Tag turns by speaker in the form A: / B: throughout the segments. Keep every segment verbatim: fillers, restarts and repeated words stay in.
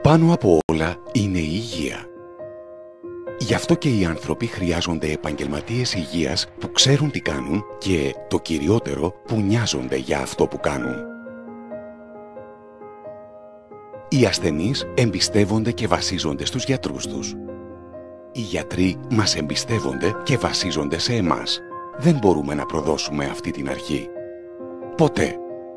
A: Πάνω από όλα είναι η υγεία. Γι' αυτό και οι άνθρωποι χρειάζονται επαγγελματίες υγείας που ξέρουν τι κάνουν και, το κυριότερο, που νοιάζονται για αυτό που κάνουν. Οι ασθενείς εμπιστεύονται και βασίζονται στους γιατρούς τους. Οι γιατροί μας εμπιστεύονται και βασίζονται σε εμάς. Δεν μπορούμε να προδώσουμε αυτή την αρχή. Ποτέ.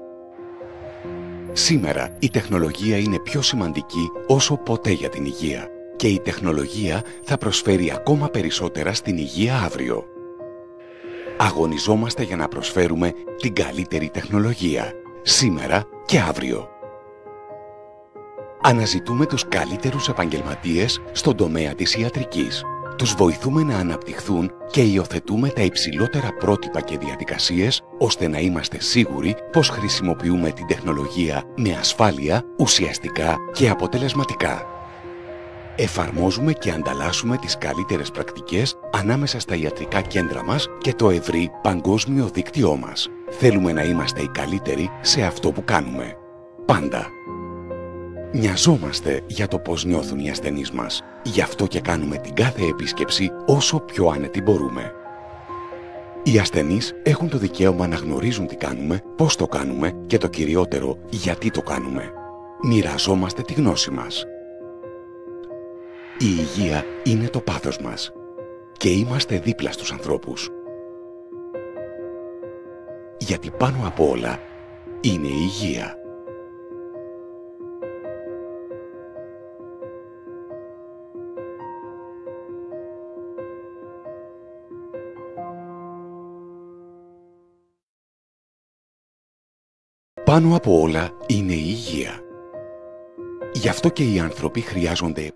A: Σήμερα η τεχνολογία είναι πιο σημαντική όσο ποτέ για την υγεία και η τεχνολογία θα προσφέρει ακόμα περισσότερα στην υγεία αύριο. Αγωνιζόμαστε για να προσφέρουμε την καλύτερη τεχνολογία, σήμερα και αύριο. Αναζητούμε τους καλύτερους επαγγελματίες στον τομέα της ιατρικής. Τους βοηθούμε να αναπτυχθούν και υιοθετούμε τα υψηλότερα πρότυπα και διαδικασίες, ώστε να είμαστε σίγουροι πως χρησιμοποιούμε την τεχνολογία με ασφάλεια, ουσιαστικά και αποτελεσματικά. Εφαρμόζουμε και ανταλλάσσουμε τις καλύτερες πρακτικές ανάμεσα στα ιατρικά κέντρα μας και το ευρύ παγκόσμιο δίκτυό μας. Θέλουμε να είμαστε οι καλύτεροι σε αυτό που κάνουμε. Πάντα. Νοιαζόμαστε για το πώς νιώθουν οι ασθενείς μας. Γι' αυτό και κάνουμε την κάθε επίσκεψη όσο πιο άνετη μπορούμε. Οι ασθενείς έχουν το δικαίωμα να γνωρίζουν τι κάνουμε, πώς το κάνουμε και το κυριότερο, γιατί το κάνουμε. Μοιραζόμαστε τη γνώση μας. Η υγεία είναι το πάθος μας και είμαστε δίπλα στους ανθρώπους. Γιατί πάνω από όλα είναι η υγεία. Πάνω από όλα είναι η υγεία. Γι' αυτό και οι άνθρωποι χρειάζονται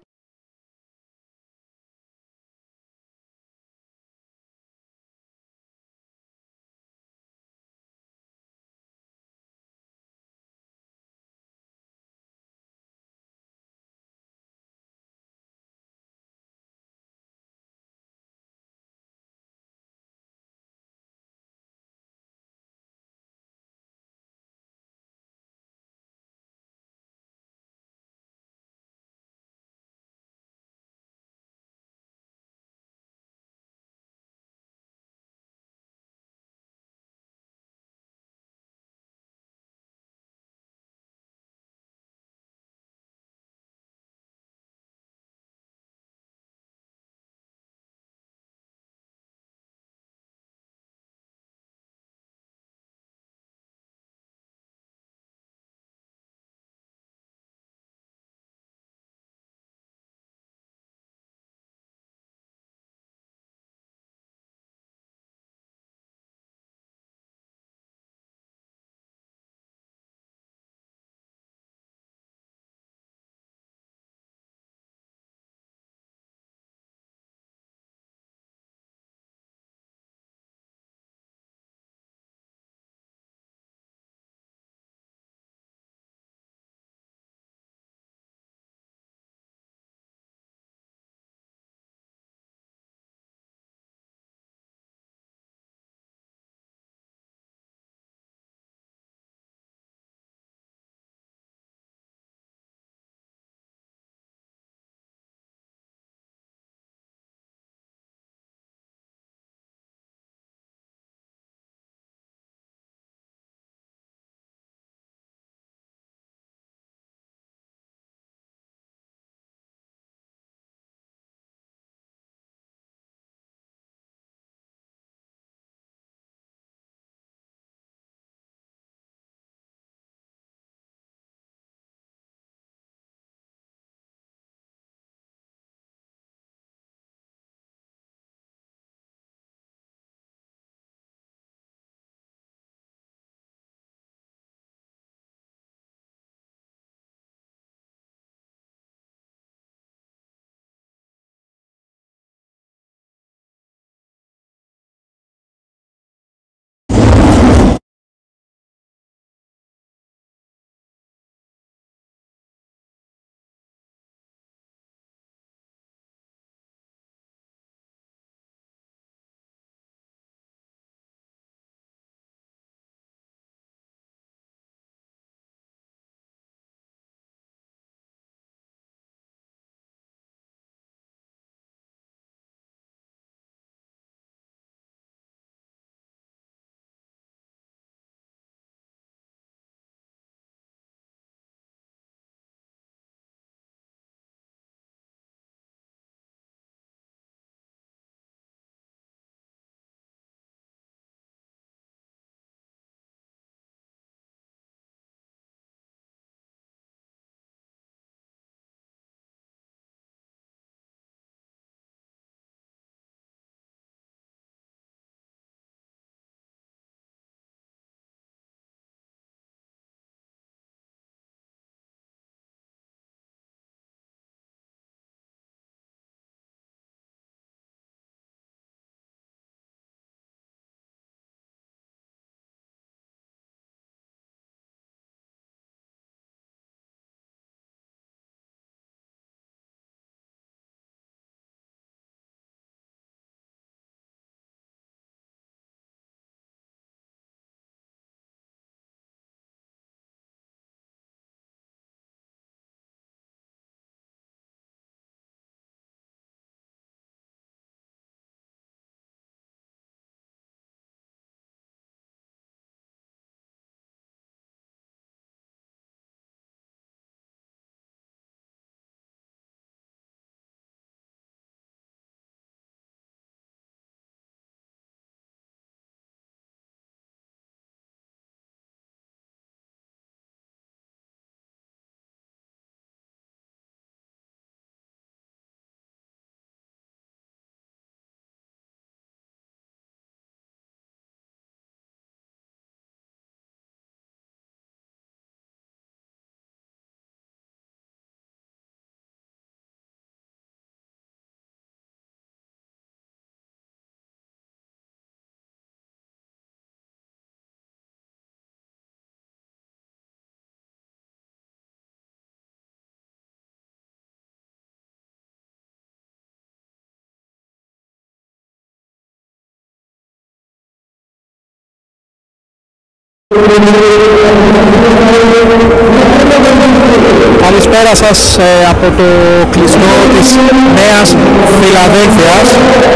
B: Καλησπέρα σας ε, από το κλειστό της Νέας Φιλαδέλφειας.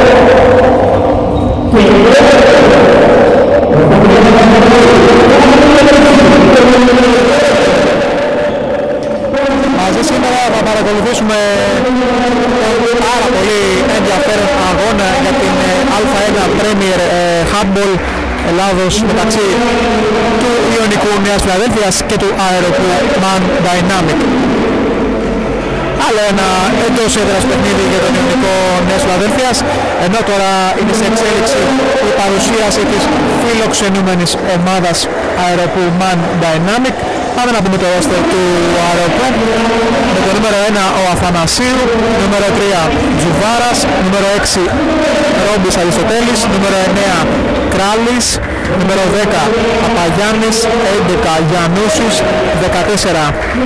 B: Μαζί σήμερα θα παρακολουθήσουμε τον πάρα πολύ ενδιαφέρον αγώνα για την Α1 Premier Handball Ελλάδος μεταξύ του Ιωνικού Νέας Φιλαδέλφειας και του Αεροπού Man Dynamic. Άλλο ένα εντός έδρας παιχνίδι για τον Ιωνικό Νέας Φιλαδέλφειας, ενώ τώρα είναι σε εξέλιξη η παρουσίαση της φιλοξενούμενης ομάδας Αεροπού Man Dynamic. Πάμε να πούμε το ρόστερ του Αεροπού με το νούμερο ένα ο Αθανασίου, νούμερο τρία Τζουβάρας, νούμερο έξι Ρόμπης Αριστοτέλης, νούμερο εννέα Κράλης, νούμερο δέκα Παπαγιάννης, έντεκα Γιαννούσης, δεκατέσσερα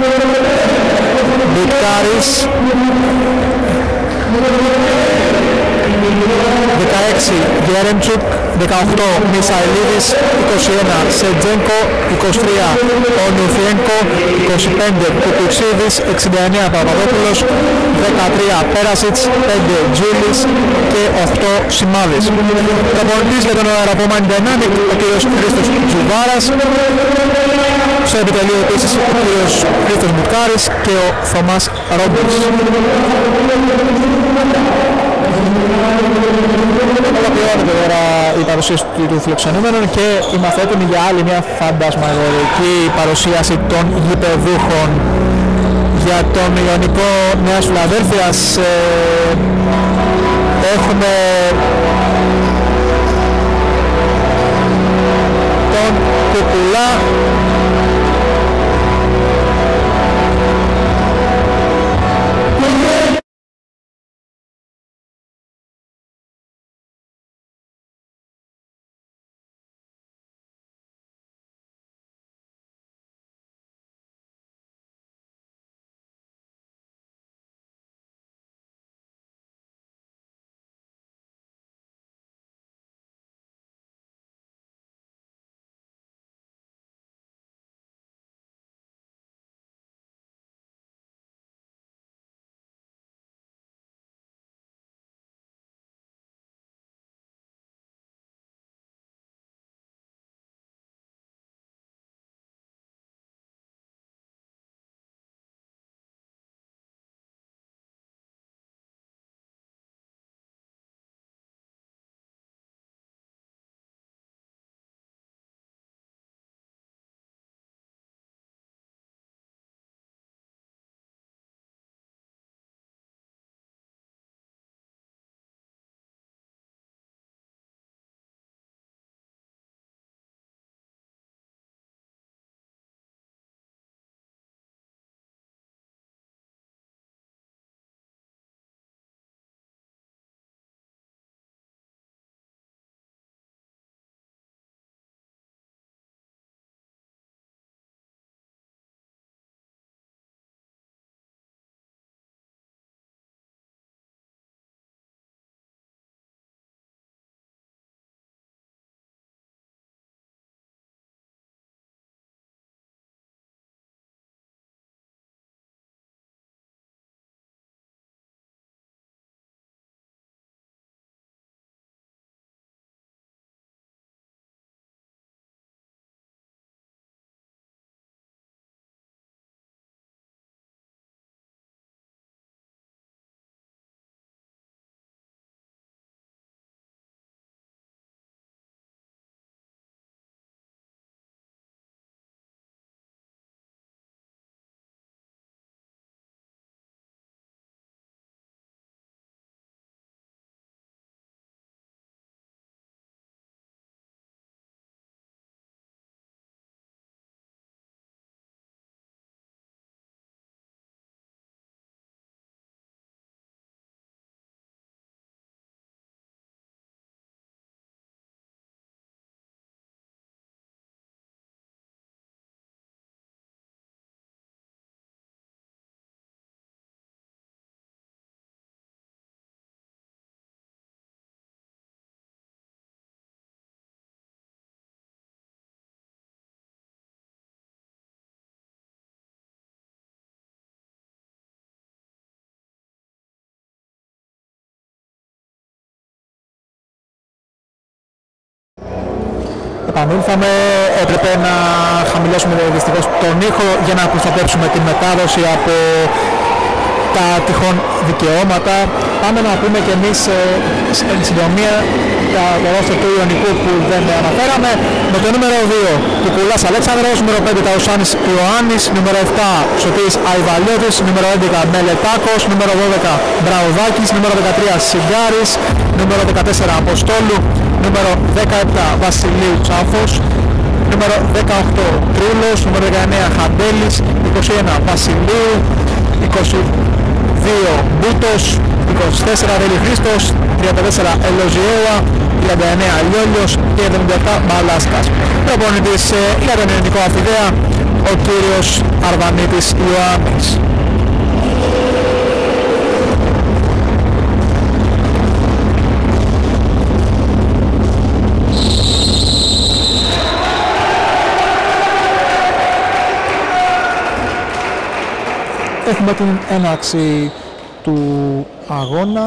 B: Μπιτκάρης, δεκαέξι Γέρεμτσουκ, δεκαοκτώ Μισαηλίδης, είκοσι ένα Σετζένκο, είκοσι τρία Ονουφιένκο, είκοσι πέντε Κουκουξίδης, εξήντα εννέα Παπαδόπουλος, δεκατρία Πέρασιτς, πέντε Τζούλης και οκτώ Σημάδης. Προπονητής για τον Αεροπό Man Dynamic ο κ. Χρήστος Τζουβάρας. Στο επιτελείο επίσης ο κ. Χρήστος Μπιτκάρης και ο Θωμάς Ρόμπης. Ολοκληρώνεται τώρα η παρουσίαση του, του φιλοξενούμενων και είμαστε έτοιμοι για άλλη μια φαντασμαγορική παρουσίαση των γηπεδούχων. Για τον Ιωνικό Νέας Φιλαδέλφειας ε, έχουμε τον Κουκουλά, επανήλθαμε, έπρεπε να χαμηλώσουμε δυστυχώς τον ήχο για να προστατεύσουμε τη μετάδοση από τα τυχόν δικαιώματα. Πάμε να πούμε και εμείς ε, εν συντομία τα ρόστερ του Ιωνικού που δεν αναφέραμε, με το νούμερο δύο Κουκουλάς Αλέξανδρος, νούμερο πέντε Ταουσάνης Ιωάννης, νούμερο επτά Σωτής Αϊβαλιώτης, νούμερο έντεκα Μελετάκος, νούμερο δώδεκα Μπραουδάκης, νούμερο δεκατρία Σιγκάρης, νούμερο δεκατέσσερα Αποστόλου, νούμερο δεκαεπτά Βασιλείου Τσάφος, νούμερο δεκαοκτώ Τρούλος, νούμερο δεκαεννέα Χαντέλης, είκοσι ένα Βασιλείου, είκοσι δύο Μπούτος, είκοσι τέσσερα Βέλη Χρήστος, τριάντα τέσσερα Ελοζιέουα, τριάντα εννέα Λιόλιος και εβδομήντα επτά Μπαλάσκας. Προπονητής ε, για τον ελληνικό αφιδέα ο κύριος Αρβανίτης Ιωάννης. Έχουμε την έναρξη του αγώνα.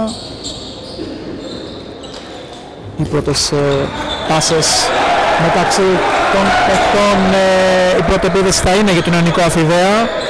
B: Οι πρώτες ε, πάσες μεταξύ των παιχτών, ε, η πρώτη επίδεση θα είναι για τον Ιωνικό Αφιδέα.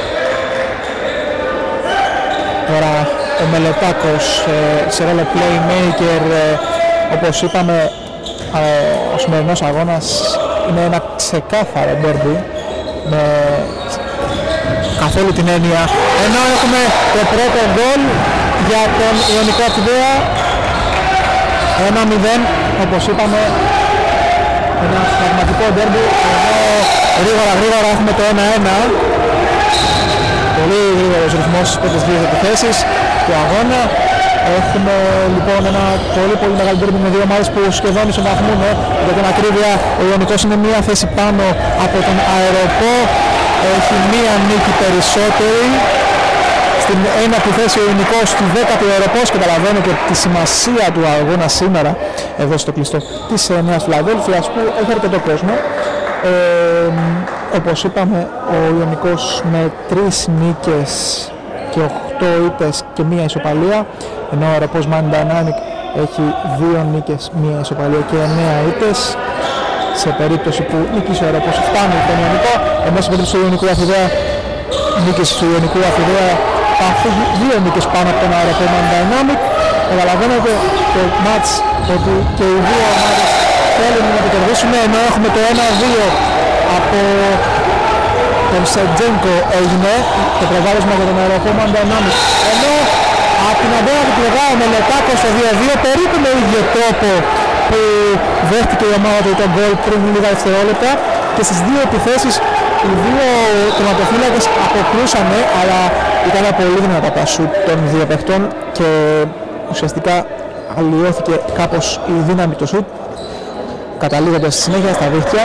B: Τώρα ο Μελετάκος ε, σε ρόλο playmaker, ε, όπως είπαμε, ε, ο σημερινός αγώνας είναι ένα ξεκάθαρο derby με καθόλου την έννοια, ενώ έχουμε το πρώτο γκολ για τον Ιωνικό Αφιδέα. Ένα μηδέν, όπως είπαμε, ένα πραγματικό ντέρμπι, ενώ γρήγορα γρήγορα έχουμε το ένα ένα. Πολύ γρήγορος ρυθμός στις πρώτες δύο επιθέσεις του αγώνα. Έχουμε λοιπόν ένα πολύ πολύ μεγάλο ντέρμπι με δύο ομάδες που σχεδόν ισοβαθμούν. Για την ακρίβεια, ο Ιωνικός είναι μία θέση πάνω από τον Αεροπό. Έχει μία νίκη περισσότερη. Στην ένατη θέση ο Ιωνικός, στη δέκατη ο Αεροπός. Καταλαβαίνω και τη σημασία του αγώνα σήμερα εδώ στο κλειστό της Νέας Φιλαδέλφειας που έχει αρκετό κόσμο. Ε, όπως είπαμε, ο Ιωνικός με τρεις νίκες και οκτώ ήττες και μία ισοπαλία, ενώ ο Αεροπός Man Dynamic έχει δύο νίκες, μία ισοπαλία και εννέα ήττες. Σε περίπτωση που νίκησε ο Αεροπός φτάνει τον Ιωνικό, ενώ σε περίπτωση του Ιωνικού Αφιδέα, νίκες του Ιωνικού Αφιδέα θα φύγει δύο νίκες πάνω από τον Αεροπό Man Dynamic. Καταλαβαίνετε το μάτς ότι και οι δύο ομάδες θέλουν να το κερδίσουν, ενώ έχουμε το ένα δύο από τον Σετζένκο έγινε το προβάδισμα για τον Αεροπό Man Dynamic, ενώ από την αντίθετη πλευρά ο Μελετάκος στο δύο δύο περίπου με ίδιο τρόπο που δέχτηκε η ομάδα του τον γκολ πριν λίγα δευτερόλεπτα, και στις δύο επιθέσεις οι δύο τερματοφύλακες αποκρούσανε, αλλά ήταν πολύ δυνατά τα σουτ των δύο παιχτών και ουσιαστικά αλλοιώθηκε κάπως η δύναμη του σουτ, καταλήγοντας στη συνέχεια στα δίχτυα.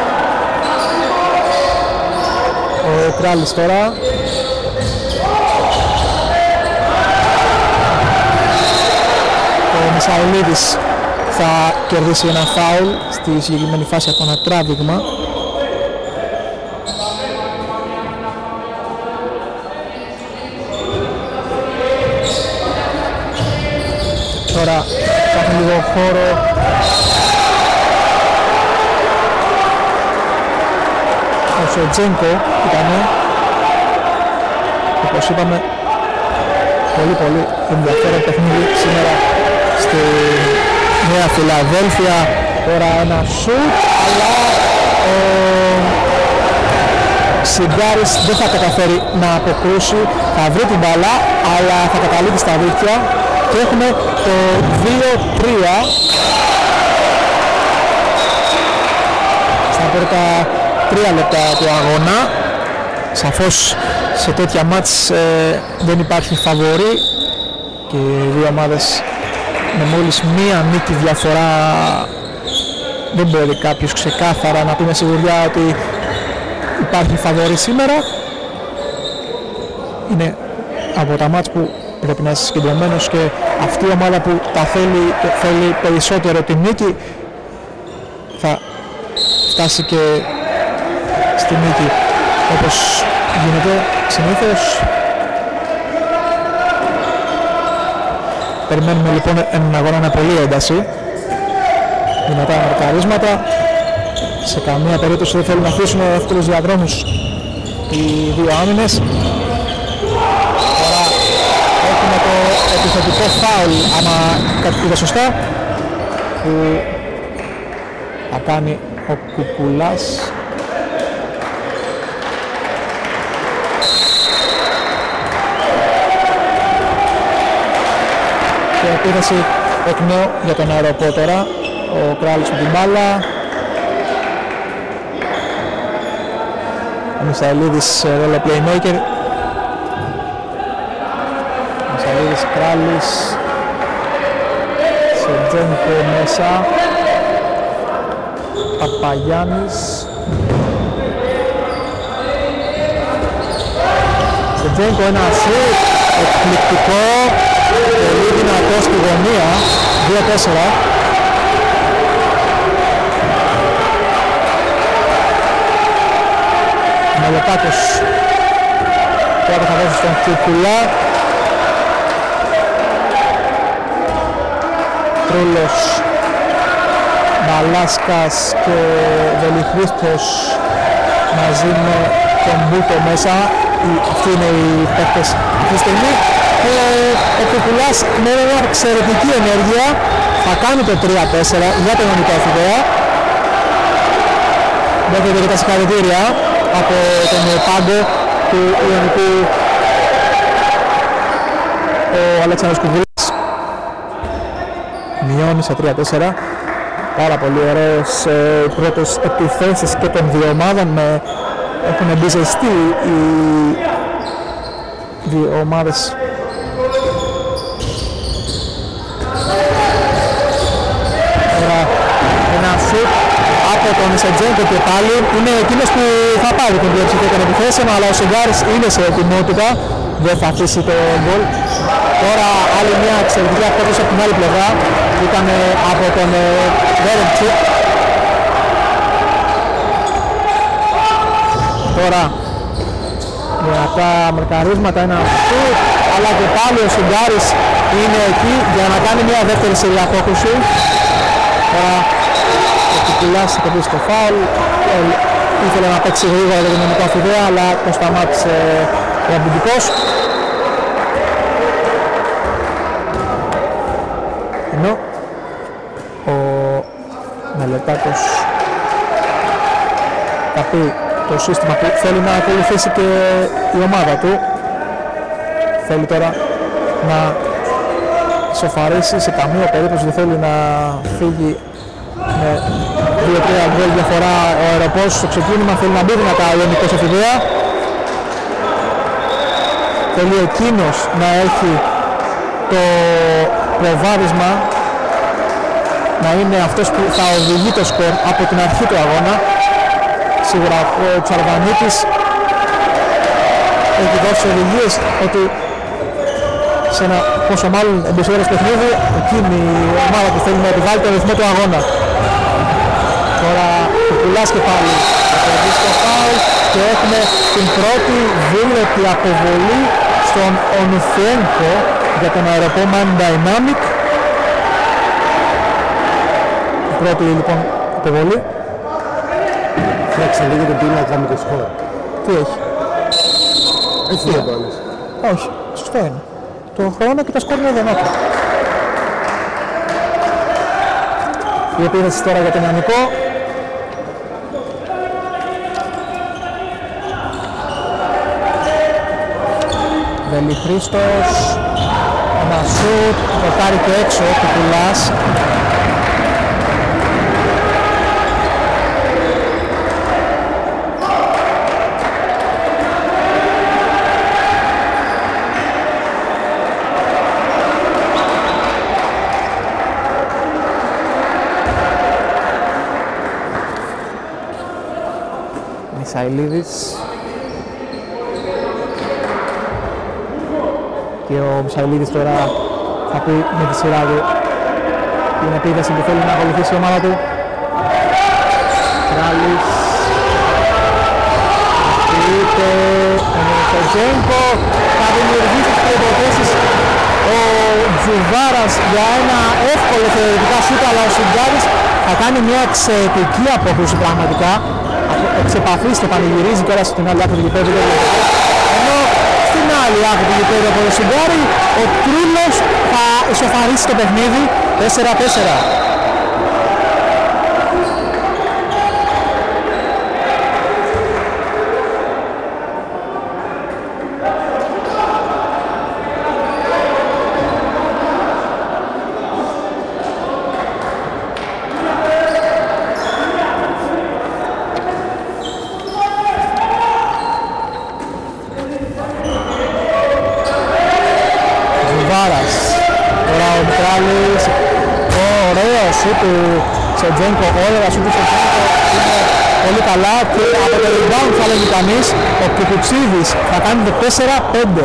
B: Ο Κράλης τώρα ο Μισαηλίδης θα κερδίσει ένα φάουλ στη συγκεκριμένη φάση από ένα τράβηγμα. Τώρα θα έχουμε λίγο χώρο. Ο Σετζένκο ήτανε, όπως είπαμε, πολύ πολύ ενδιαφέρον παιχνίδι σήμερα στη Νέα Φιλαδέλφεια. Τώρα ένα σουτ, αλλά ο Σιγκάρης δεν θα καταφέρει να αποκρούσει, θα βρει την μπάλα, αλλά θα καταλήξει στα δίχτυα και έχουμε το δύο τρία στα πρώτα τρία λεπτά του αγώνα. Σαφώς σε τέτοια μάτς ε, δεν υπάρχει φαβορί και οι δύο ομάδες με μόλις μία νίκη διαφορά δεν μπορεί κάποιος ξεκάθαρα να πει με σιγουριά ότι υπάρχει φαβορί σήμερα. Είναι από τα μάτς που πρέπει να είσαι συγκεντρωμένος και αυτή η ομάδα που τα θέλει, θέλει περισσότερο τη νίκη θα φτάσει και στη νίκη όπως γίνεται συνήθως. Περιμένουμε λοιπόν έναν αγώνα με πολύ ένταση, δυνατά μαρκαρίσματα. Σε καμία περίπτωση δεν θέλουν να αφήσουν εύκολους διαδρόμους οι δύο άμυνες. Τώρα έχουμε το επιθετικό φάουλ, άμα κάτι πήγε σωστά, που θα κάνει ο Κουκουλάς. Και επίθεση εκ νέου για τον αεροπό τώρα. Ο Κράλης με την μπάλα. Ο Μισαηλίδης ρόλο playmaker. Μισαηλίδης, Κράλης, Σετζένκο μέσα, Παπαγιάννης, Σετζένκο ένα σουτ εκπληκτικό, πολύ δυνατό στη γωνία, δύο τέσσερα. Μελετάκος τώρα θα δώσει στον Κουκουλά. Τρούλος, Μαλάσκας και Βελιχρίστος μαζί με τον Μπούτο μέσα. Αυτοί είναι οι παίκτες αυτή τη στιγμή. Και ο Κουκουλάς με μια εξαιρετική ενέργεια θα κάνει το τρία τέσσερα για τον Ιωνικό Αφιδέα. Δέχεται και τα συγχαρητήρια από τον πάγκο του Ιωνικού ο Αλέξανδρος Κουβούλας. Μειώνει σε τρία τέσσερα. Πάρα πολύ ωραίες ε, πρώτες επιθέσεις και των δύο ομάδων. Με, έχουν εμπιζεστεί οι δύο ομάδες. Τώρα ένα σουτ από τον Σετζένκο και πάλι είναι εκείνος που θα πάρει τον πλειοψηφία των επιθέσεων, αλλά ο Σιγκάρης είναι σε ετοιμότητα, δεν θα αφήσει το γκολ. Τώρα άλλη μια εξαιρετική απόδοση από την άλλη πλευρά που ήταν από τον Βέρεντσικ. Τώρα δυνατά μαρκαρίσματα, ένα σουτ, αλλά και πάλι ο Σιγκάρης είναι εκεί για να κάνει μια δεύτερη σειρά απόκριση. Τώρα ο Κουκουλάς θα το στο φάουλ, ήθελε να παίξει γρήγορα για τον Ιωνικό Αφιδέα, αλλά το σταμάτησε ο αμυντικός. Ενώ ο Μελετάκος θα πει το σύστημα που θέλει να ακολουθήσει και η ομάδα του. Θέλει τώρα να σοφαρίσει, σε καμία περίπτωση δεν θέλει να φύγει με δύο τρία γκολ διαφορά ο αεροπός στο ξεκίνημα. Θέλει να μπει δυνατά ο Ιωνικός Αφιδέα. Θέλει εκείνος να έχει το προβάδισμα, να είναι αυτός που θα οδηγεί το σκορ από την αρχή του αγώνα. Σίγουρα ο Τσαρβανίτης έχει δώσει οδηγίες ότι σε ένα πόσο μάλλον εμπισιώρες παιχνίδι εκείνη η ομάδα που θέλει να επιβάλλει το ρυθμό του αγώνα. Τώρα ο Κουκουλάς και πάλι θα το στο φάουλ και έχουμε την πρώτη δίλεπτη αποβολή στον Ονουφιένκο για τον αεροπό Man Dynamic. Η πρώτη λοιπόν αποβολή.
C: Φτιάξε λίγο τον πίνακα να κάνει το σκορ.
B: Τι έχει?
C: Έτσι δεν το άλλες.
B: Όχι, σωστό είναι. Το χρόνο και τα σκορ είναι εδώ. Η επίθεση τώρα για τον Ιωνικό. Βελιχρίστος, ένα σουτ, το πάρει και έξω, Κουκουλάς. Μισαηλίδης και ο Μισαηλίδης τώρα θα πει με τη σειρά του την επίδεση που θέλει να ακολουθήσει η ομάδα του. Κράλης είτε ο Σετζένκο θα δημιουργήσει τις προϋποθέσεις ο Τζουβάρας για ένα εύκολο θεωρητικά σούτ, αλλά ο Σιγκάρης θα κάνει μια εξαιρετική απόκριση πραγματικά. Εξ επαφής και πανηγυρίζει κιόλας στην άλλη άκρη του γηπέδου. Ενώ στην άλλη άκρη του γηπέδου από το Σιγκάρι, ο Κρούλος θα ισοφαρίσει το παιχνίδι τέσσερα τέσσερα. Του Σετζένκο, όλα σου του Σετζένκο είναι πολύ καλά και από το rebound θα λέγει κανείς ο Κουκουτσίδης θα κάνει το τέσσερα πέντε.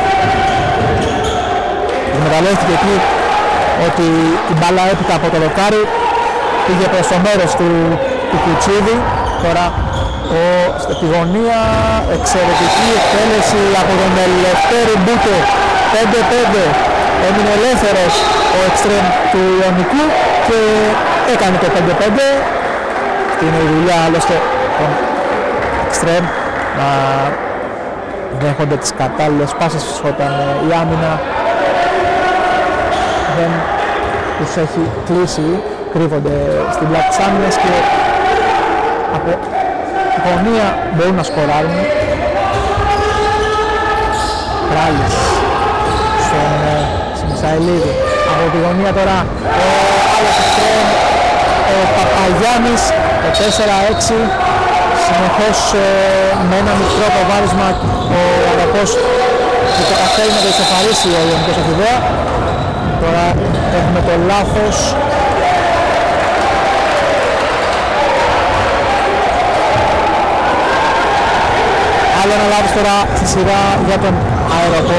B: Εκμεταλλεύτηκε εκεί ότι η μπάλα έπειτα από το δοκάρι πήγε προς το μέρος του Κουκουτσίδη. Τώρα ο, στη γωνία εξαιρετική εκτέλεση από τον Ελευθέρη Μπούτο, πέντε πέντε. Έμεινε ελεύθερος ο εξτρέμ του Ιωνικού και έκανε το πέντε πέντε. Αυτή είναι η δουλειά άλλωστε των εξτρέμ, να δέχονται τις κατάλληλες πάσες όταν η άμυνα δεν τους έχει κλείσει, κρύβονται στην πλάτη της άμυνας και από τη γωνία μπορούν να σκοράρουν. Κράλης στον Μισαηλίδη, από τη γωνία τώρα ο άλλος εξτρέμ, ο Παπαγιάννης, το τέσσερα έξι, συνεχώς ε, με ένα μικρό προβάδισμα ο Αγαπός που το καταφέρει να το ισοφαρίσει ο Ιωνικός Αφιδέα. Τώρα έχουμε το λάθος. Άλλο ένα λάθος τώρα στη σειρά για τον Αεροπό.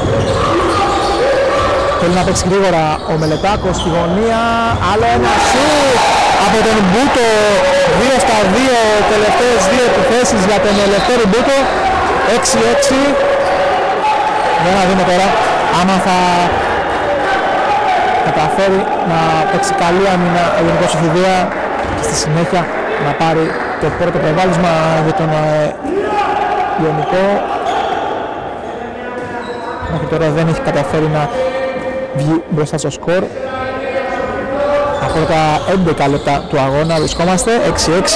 B: Θέλει να παίξει γρήγορα ο Μελετάκος στη γωνία. Άλλο ένα σουτ από τον Μπούτο. δύο στα δύο, τελευταίες δύο επιθέσεις για τον Ελευθέρη Μπούτο. έξι έξι. Για να δούμε τώρα άμα θα καταφέρει να παίξει καλή άμυνα ο Ιωνικός Αφιδέα και στη συνέχεια να πάρει το πρώτο προβάδισμα για τον Ιωνικό. Μέχρι τώρα δεν έχει καταφέρει να βγει μπροστά στο σκορ. Από τα έντεκα λεπτά του αγώνα βρισκόμαστε έξι έξι.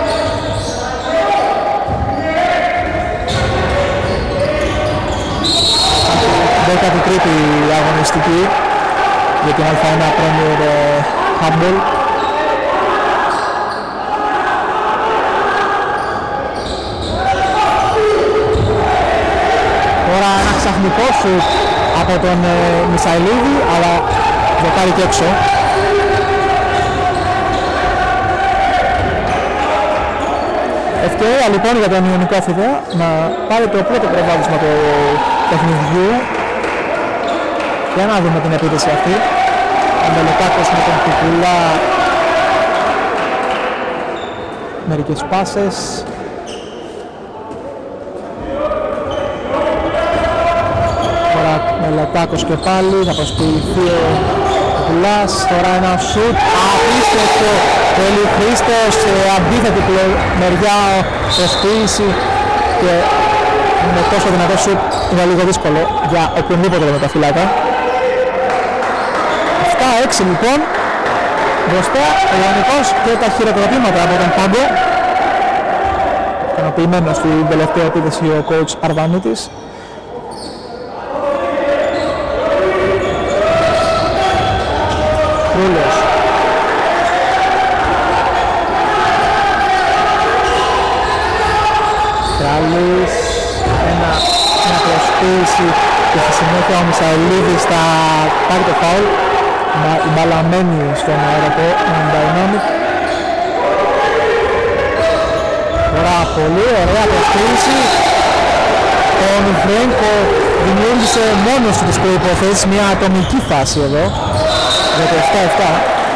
B: δέκατη τρίτη αγωνιστική για την Α1 Premier Handball. Τώρα ένα ξαφνικό σου από τον ε, Μισαηλίδη, αλλά δοκάρει και έξω. Ευκαιρία λοιπόν για τον Ιωνικό Αφιδέα να πάρει το πρώτο προβάδισμα του παιχνιδιού. Για να δούμε την επίθεση αυτή. Ο Μελετάκος με τον Κουκουλά, μερικές πάσες. Τώρα Μελετάκος και πάλι, θα προσποιηθεί ο Κουκουλάς. Τώρα ένα σουτ απίστευτο, Τέλη Χρήστος, σε αντίθετη μεριά προσποίηση και με τόσο δυνατό σουτ είναι λίγο δύσκολο για οποιονδήποτε με τα φυλάκα. επτά έξι λοιπόν, μπροστά ο Ιωνικός και τα χειροκροτήματα από τον Πάγκο. Ικανοποιημένος στην τελευταία επίθεση ο coach Αρβανίτης. Κρούλος. Κράλης, ένα, μια προσποίηση και στη συνέχεια ο Μισαηλίδης θα πάρει το φάουλ. Η μπάλα μένει στον Αεροπό Dynamic. Τώρα πολύ ωραία προσποίηση. Ο Μιχρένκο δημιούργησε μόνος του τις προϋποθέσεις, μια ατομική φάση εδώ για το επτά επτά.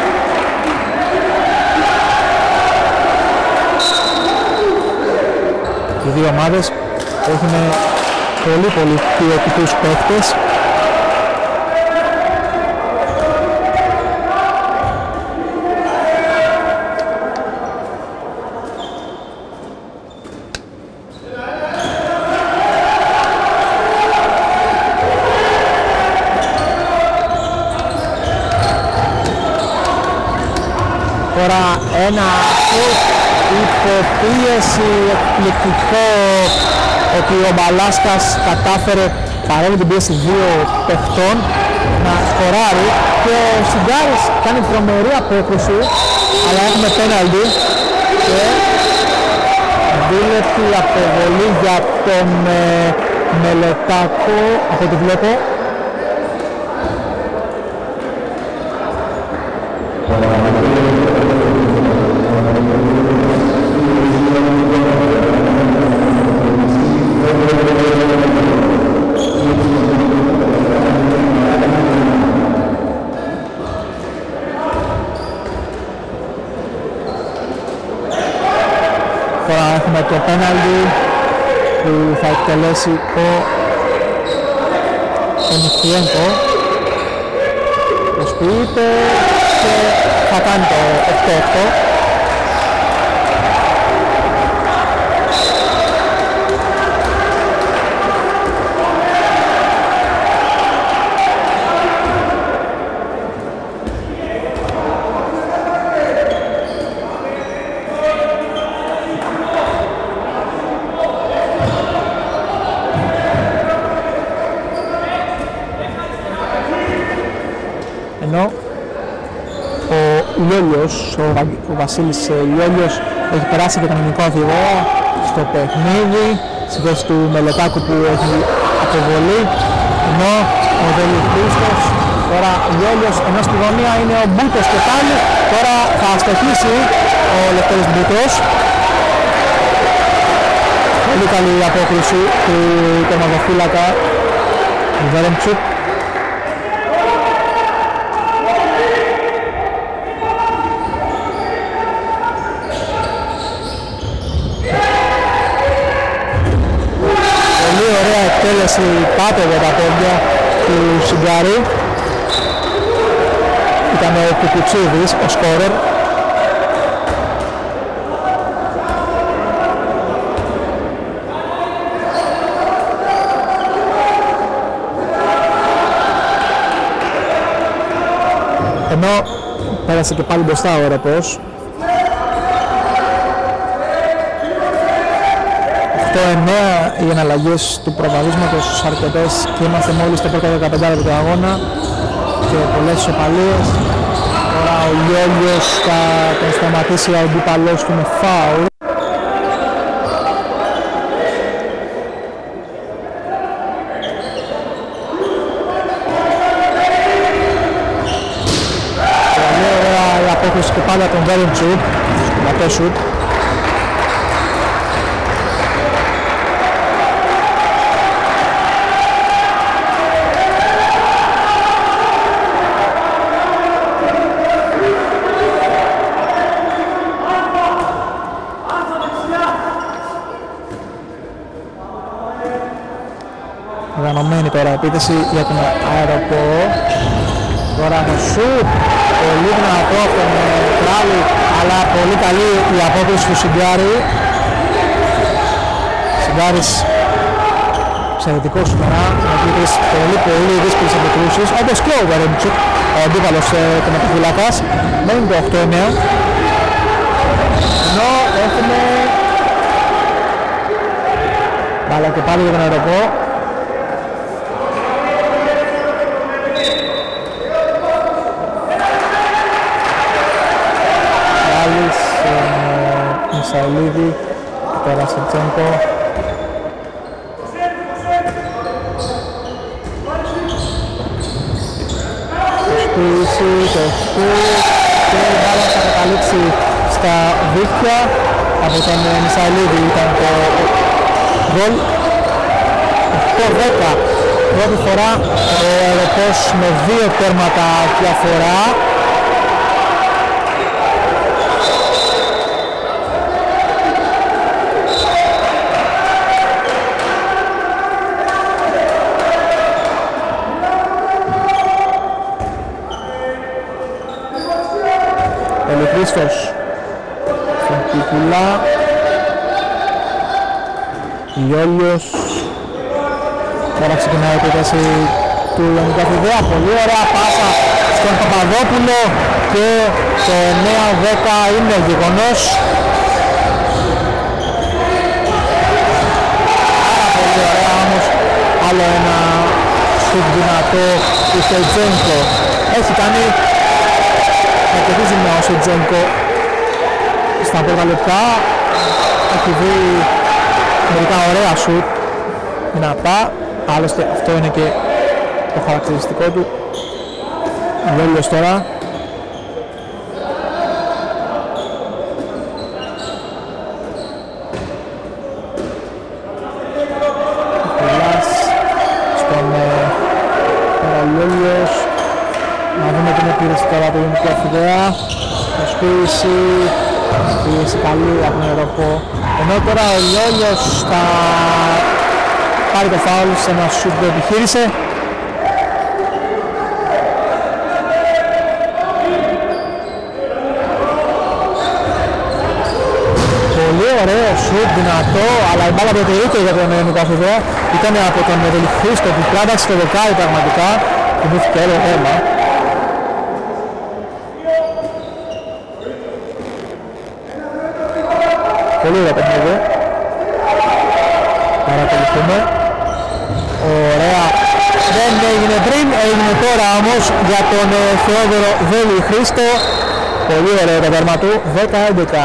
B: Οι δύο ομάδες έχουν πολύ πολύ ποιοτικούς παίκτες. ένα σουτ υποπίεση εκπληκτικό, ότι ο Μπαλάσκας κατάφερε παρόλο την πίεση δύο παιχτών να σκοράρει, και ο Σιγκάρης κάνει τρομερή απόκριση, αλλά έχουμε πέναλτι και δίλεπτη αποβολή για τον ε, Μελετάκο, από ό,τι βλέπω. Τώρα έχουμε το πέναλτι που θα εκτελέσει ο Ονιχιέντο. Προσποιείται και θα κάνει το οκτώ οκτώ. Ενώ ο Λιόλιος, ο, Βα... ο Βασίλης Λιόλιος έχει περάσει και τον ελληνικό οδηγό στο παιχνίδι στη θέση του Μελετάκου που έχει αποβολή, ενώ ο Δελιχρήστος, τώρα ο Λιόλιος, ενώ στη γωνία είναι ο Μπούτος και πάλι, τώρα θα στοχίσει ο Λευτέρης Μπούτος. Πολύ καλή απόκριση του τερματοφύλακα του Βέρεμτσουκ. Εκτέλεση πάτω για τα πόδια του Σιγκάρη. Ήταν ο Κουκουτσίδης, ο σκόρερ. Ενώ πέρασε και πάλι μπροστά ο Ρεπός. οκτώ εννέα οι εναλλαγές του προβαδίσματος αρκετές και είμαστε μόλις στο πρώτο δεκαπέντε λεπτό του αγώνα και πολλές ισοπαλίες. Τώρα ο Λιόλιος θα τον σταματήσει ο αντίπαλός του με φάουλ. Πολύ ωραία η απόκριση και πάντα τον Βέρεμτσουκ, στο σουτ. Οργανωμένη τώρα επίθεση για τον Αεροπό. Τώρα το σουτ, πολύ δυνατό από τον Κράλη, αλλά πολύ καλή η απόκριση του Σιγκάρη. Σιγκάρης εξαιρετικός σήμερα, με πολύ πολύ δύσκολες αποκρούσεις, όπως και ο Βερέμτσουκ, ο αντίπαλος τερματοφύλακας. Μένει το οκτώ εννέα. Ενώ έχουμε μπάλα και πάλι για τον Αεροπό. Μισαηλίδη και τώρα Σερτσένκο. Προσποιήσει το σουτ και η μπάλα θα καταλήξει στα δίχτυα από τον Μισαηλίδη. Ήταν το γκολ. οκτώ δέκα. Πρώτη φορά ο Αεροπός με δύο τέρματα διαφορά. Ελεχρήστος στον Κικουλά, Λιόλιος, τώρα ξεκινάει η επίθεση του Ιωνικά Φιδέα, πολύ ωραία πάσα στον Παπαδόπουλο, και το εννέα δέκα είναι γεγονός. Πάρα πολύ ωραία όμως, άλλο ένα σουτ δυνατό του Σετζένκο. Έχει κάνει αρκετή ζημιά ο Σετζένκο στα πρώτα λεπτά. Έχει δει μερικά ωραία σουτ δυνατά, άλλωστε αυτό είναι και το χαρακτηριστικό του. Βέλιος τώρα. Πελάς στον Παραλιόλιος. Να δούμε την επίδεση τώρα από την Αφιδέα. Προσπίηση, πίεση καλή από τον Ευρωπό. Ενώ τώρα ο Λιόλιος θα πάρει το φάουλ σε ένα σουτ που επιχείρησε. Πολύ ωραίο σουτ, δυνατό, αλλά η μπάλα διατηρείται για τον Νικό Αφιδέα. Ήταν από τον Χρήστο που κράταξε το δεκάρι πραγματικά. Θυμήθηκε άλλο θέμα. Πολύ ωραία παιχνίδι. Παρακολουθούμε. Ωραία. Δεν έγινε πριν, έγινε τώρα όμως για τον ε, Θεόδωρο Βέλη Χρήστο. Πολύ ωραίο το τέρμα του. δέκα έντεκα.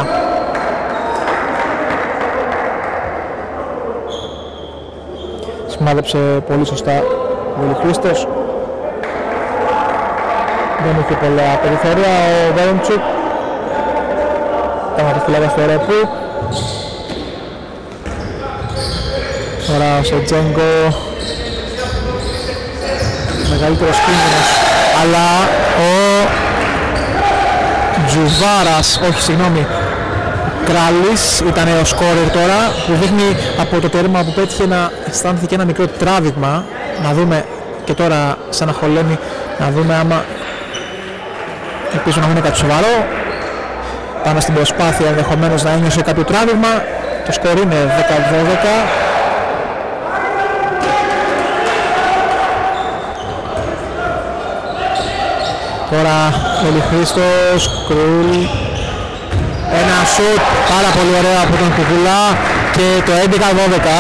B: Σημάδεψε πολύ σωστά ο Βέλη Χρήστος. Δεν είχε πολλά περιθώρια ο Βέροντσουκ. Τερματοφυλάκας στο Ρεπού. Τώρα ο Σετζένκο, μεγαλύτερος κίνδυνος, αλλά ο Τζουβάρας, όχι συγγνώμη, Κράλης ήταν ο σκόρερ τώρα, που δείχνει από το τέρμα που πέτυχε να αισθάνθηκε ένα μικρό τράβηγμα. Να δούμε και τώρα σαν να χωλένει, να δούμε άμα, ελπίζω να μην είναι κάτι σοβαρό. Πάνω στην προσπάθεια ενδεχομένως να ένιωσε κάποιο τράβηγμα. Το σκορ είναι δέκα δώδεκα. Τώρα Ελιχρήστος, Κρούλ. Ένα σουτ πάρα πολύ ωραίο από τον Κουκουλά και το έντεκα δώδεκα.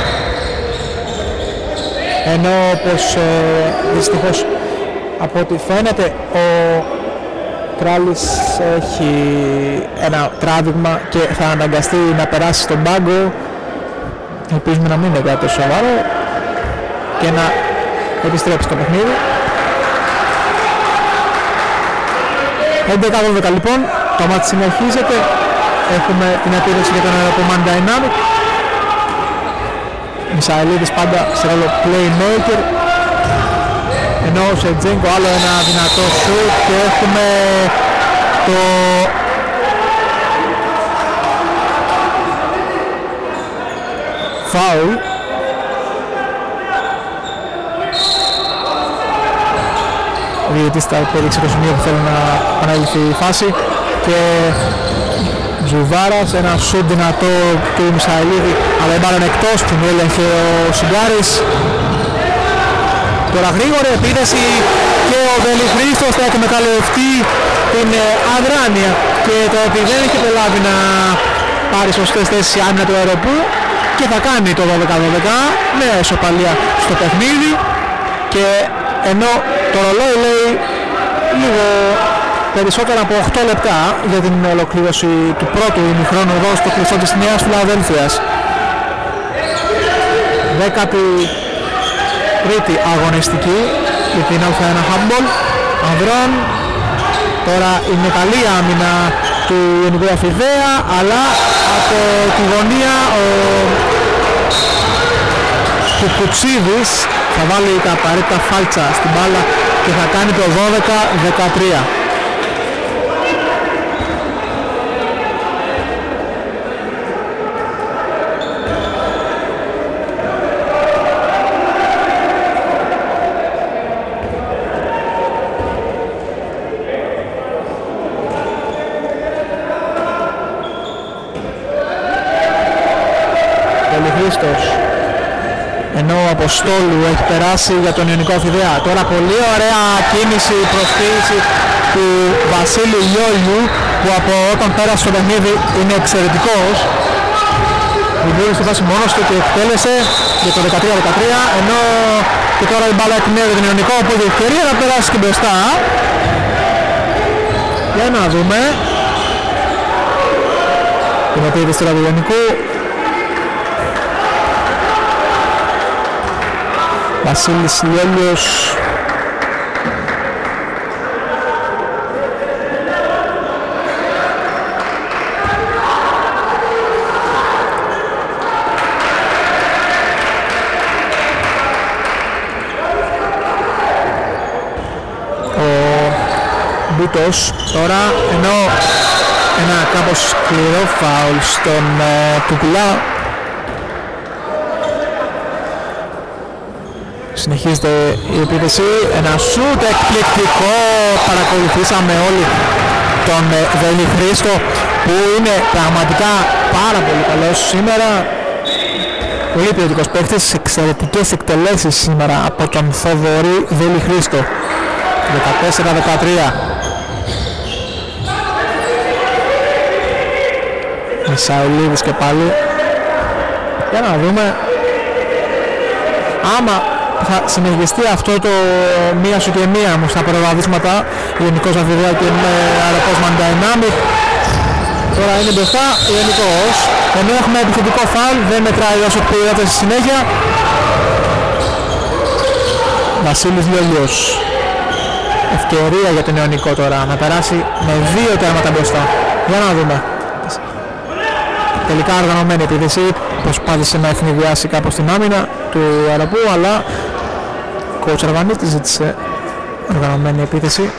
B: Ενώ πως ε, δυστυχώς από ό,τι φαίνεται ο Κράλης έχει ένα τράβηγμα και θα αναγκαστεί να περάσει στον πάγκο. Ελπίζουμε να μην είναι κάτι σοβαρό και να επιστρέψει στο παιχνίδι. έντεκα δώδεκα λοιπόν, το μάτι συνεχίζεται. Έχουμε την επίδοση για τον Aerocommand Dynamic. Μισαηλίδης πάντα σε ρόλο playmaker. Ενώ ο Σετζένκο άλλο ένα δυνατό σουτ και έχουμε το φάουλ. Ο διαιτητής θα υπέδειξε το σημείο που θέλει να αναλυθεί η φάση και Ζουβάρας, ένα σουτ δυνατό του Μισαηλίδη, αλλά η μπάλα είναι εκτός, την έλεγχε ο Σιγκάρης. Τώρα γρήγορη επίδεση και ο Βελιχρήστος θα εκμεταλλευτεί την αδράνεια και το ότι δεν έχει προλάβει να πάρει σωστές θέσεις η άμυνα του Αεροπού και θα κάνει το δώδεκα δώδεκα με ισοπαλία στο παιχνίδι. Και ενώ το ρολόι λέει λίγο περισσότερα από οκτώ λεπτά για την ολοκλήρωση του πρώτου ημιχρόνου εδώ στο κλειστό της Νέας Φιλαδέλφειας. Δέκατη τρίτη αγωνιστική για την Α ένα Handball ανδρών. Τώρα είναι καλή άμυνα του Ιωνικού Αφιδέα, αλλά από τη γωνία ο Κουκουτσίδης θα βάλει τα απαραίτητα φάλτσα στην μπάλα και θα κάνει το δώδεκα δεκατρία. Ενώ ο Αποστόλου έχει περάσει για τον Ιωνικό Αφιδέα. Τώρα πολύ ωραία κίνηση, προσποίηση του Βασίλη Λιόλιου, που από όταν πέρασε το παιχνίδι είναι εξαιρετικός. Δημιούργησε τη φάση μόνος του και εκτέλεσε για το δεκατρία δεκατρία, ενώ και τώρα η μπάλα εκ νέου για τον Ιωνικό, οπότε η ευκαιρία να περάσει και μπροστά. Για να δούμε την επίθεση του Ιωνικού. Βασίλης Λιόλιος. Μπούτος τώρα, ενώ ένα κάπως σκληρό φάουλ στον ε, Κουκουλά. Συνεχίζεται η επίθεση, ένα σούτ εκπληκτικό, παρακολουθήσαμε όλοι τον ε, Βέλη Χρήστο, που είναι πραγματικά πάρα πολύ καλός σήμερα. Πολύ ποιοτικός παίκτης, εξαιρετικές εκτελέσεις σήμερα από τον Θοδωρή Βέλη Χρήστο. δεκατέσσερα δεκατρία. Μισαηλίδης και πάλι. Για να δούμε άμα θα συνεχιστεί αυτό το μία σου και μία μου στα προβαδίσματα. Γενικός Αφιδέα και με Αεροπός Μανταϊνάμι. Τώρα είναι μπροστά Γενικός, ενώ έχουμε επιθετικό φάουλ, δεν μετράει όσο πήρατε στη συνέχεια. Βασίλης Λιόλιος. Ευκαιρία για τον Ιωνικό τώρα να περάσει με δύο τέρματα μπροστά. Για να δούμε. Τελικά οργανωμένη επίθεση, προσπάθησε να ευνηδιάσει κάπως την άμυνα του Αεροπού, αλλά ο Τσαρβανίτης ζήτησε οργανωμένη επίθεση.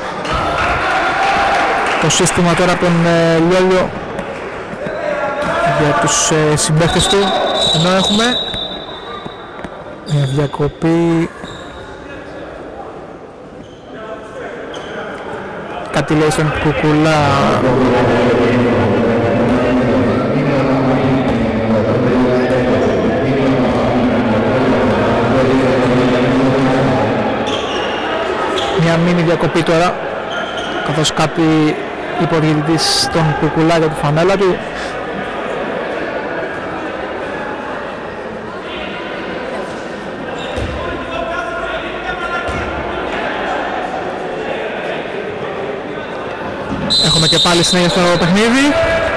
B: Το σύστημα τώρα από τον ε, Λιόλιο για τους ε, συμπαίκτες του, ενώ έχουμε μια διακοπή. Κάτι λέει στον Κουκουλά. Μια μίνι διακοπή τώρα, καθώς κάτι υποδιαιτητής στον Κουκουλά για τη φανέλα του. Έχουμε και πάλι συνέχεια στο παιχνίδι.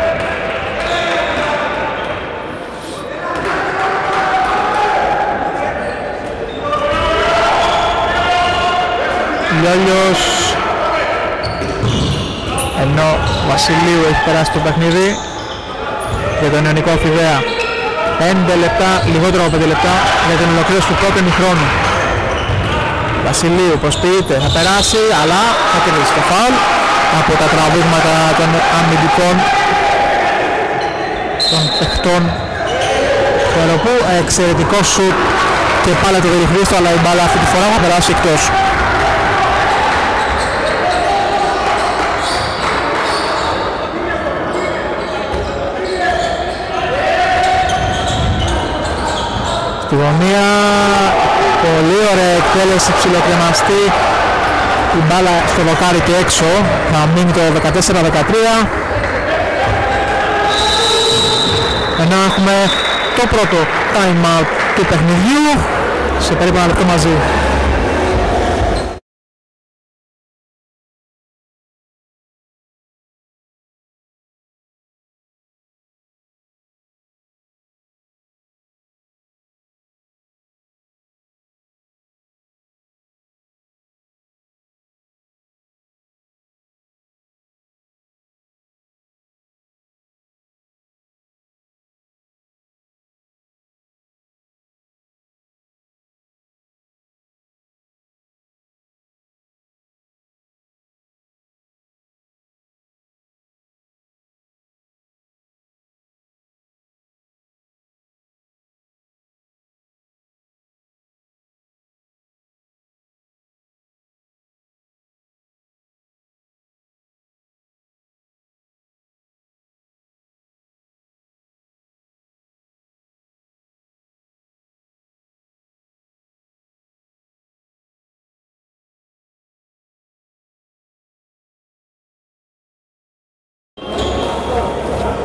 B: Λιόλιος, ενώ Βασιλείου έχει περάσει το παιχνίδι για τον Ιωνικό Φιδέα. πέντε λεπτά, λιγότερο από πέντε λεπτά για την ολοκλήρωση του πρώτου ημιχρόνου. Βασιλείου προσποιείται, θα περάσει, αλλά θα κερδίσει το φάουλ από τα τραβήγματα των αμυντικών των παιχτών του Αεροπού. Εξαιρετικό σουτ και πάλι το Βελιχρήστο, αλλά η μπάλα αυτή τη φορά θα περάσει εκτός. Στη γωνία, πολύ ωραία εκτέλεση, ψιλοκρεμαστή. Η μπάλα στο δοκάρι και έξω, θα μείνει το δεκατέσσερα δεκατρία. Ενώ έχουμε το πρώτο time out του παιχνιδιού σε περίπου ένα λεπτό μαζί.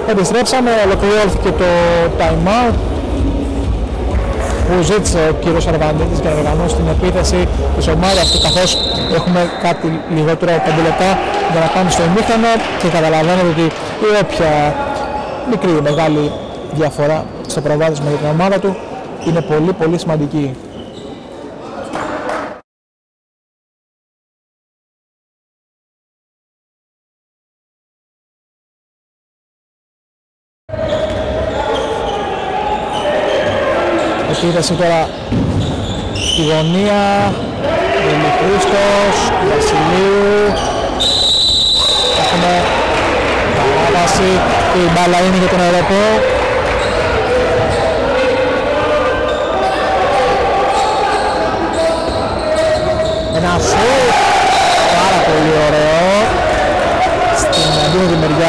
B: Επιστρέψαμε, ολοκληρώθηκε το time out που ζήτησε ο κύριος Αρβανίτης για να οργανώσει την επίθεση της ομάδας του, καθώς έχουμε κάτι λιγότερο από πέντε λεπτά για να πάμε στο ημίχρονο και καταλαβαίνετε ότι η όποια μικρή ή μεγάλη διαφορά στο προβάδισμα για την ομάδα του είναι πολύ πολύ σημαντική. Επίθεση τώρα στη γωνία, Δημητρίστος, Βασιλείου, έχουμε παράβαση και η μπάλα είναι για τον Αεροπό. Ένα σουτ, πάρα πολύ ωραίο, στην αντίθετη μεριά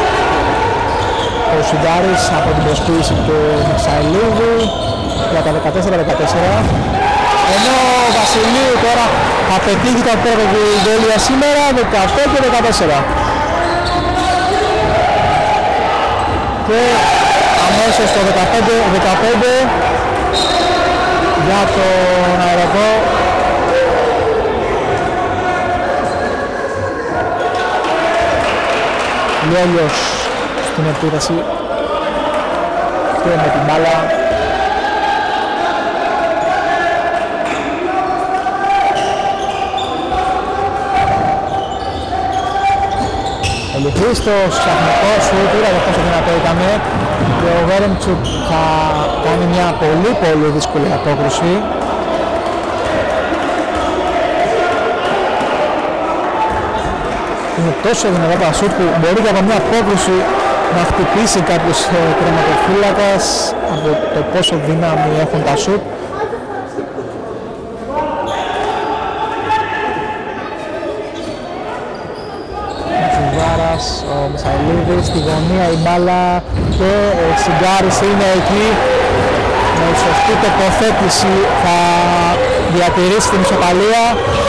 B: ο Σιγκάρης από την προσποίηση του Μιξαηλίδη για τα δεκατέσσερα δεκατέσσερα, ενώ ο Βασιλείου τώρα θα πετύχει το πρώτο γκολ για σήμερα, δεκαπέντε δεκατέσσερα. Και αμέσως το δεκαπέντε δεκαπέντε για τον Αεροπό. Λιόλιος στην επίθεση και με την μπάλα. Ελιχρίστος, ξαφνικός σουτ, είδατε πόσο δυνατό ήταν και ο Βέρεμτσουκ θα κάνει μια πολύ πολύ δύσκολη απόκριση. Είναι τόσο δυνατά τα σουτ που μπορεί και από μια απόκριση να χτυπήσει κάποιος τερματοφύλακας από το πόσο δύναμη έχουν τα σουτ. Ο Μισαηλίδης στη γωνία, η μπάλα και ο Σιγκάρης είναι εκεί με σωστή τοποθέτηση, θα διατηρήσει την ισοπαλία.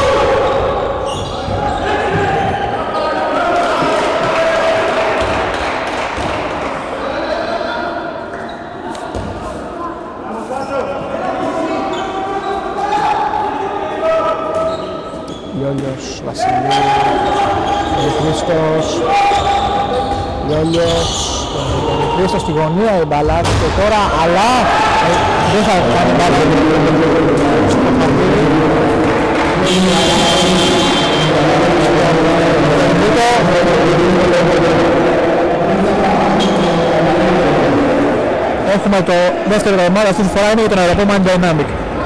B: Λιόλιος, Βασιλείου, Χρήστος, Λιόλιος, τον Χρήστος στη γωνία, η μπαλά και τώρα, αλλά ε, δεν θα κάνει κάτι στο χαρτί. Έχουμε το δεύτερο ρεμάδι, αυτή τη φορά είναι για τον Αεροπό Man Dynamic.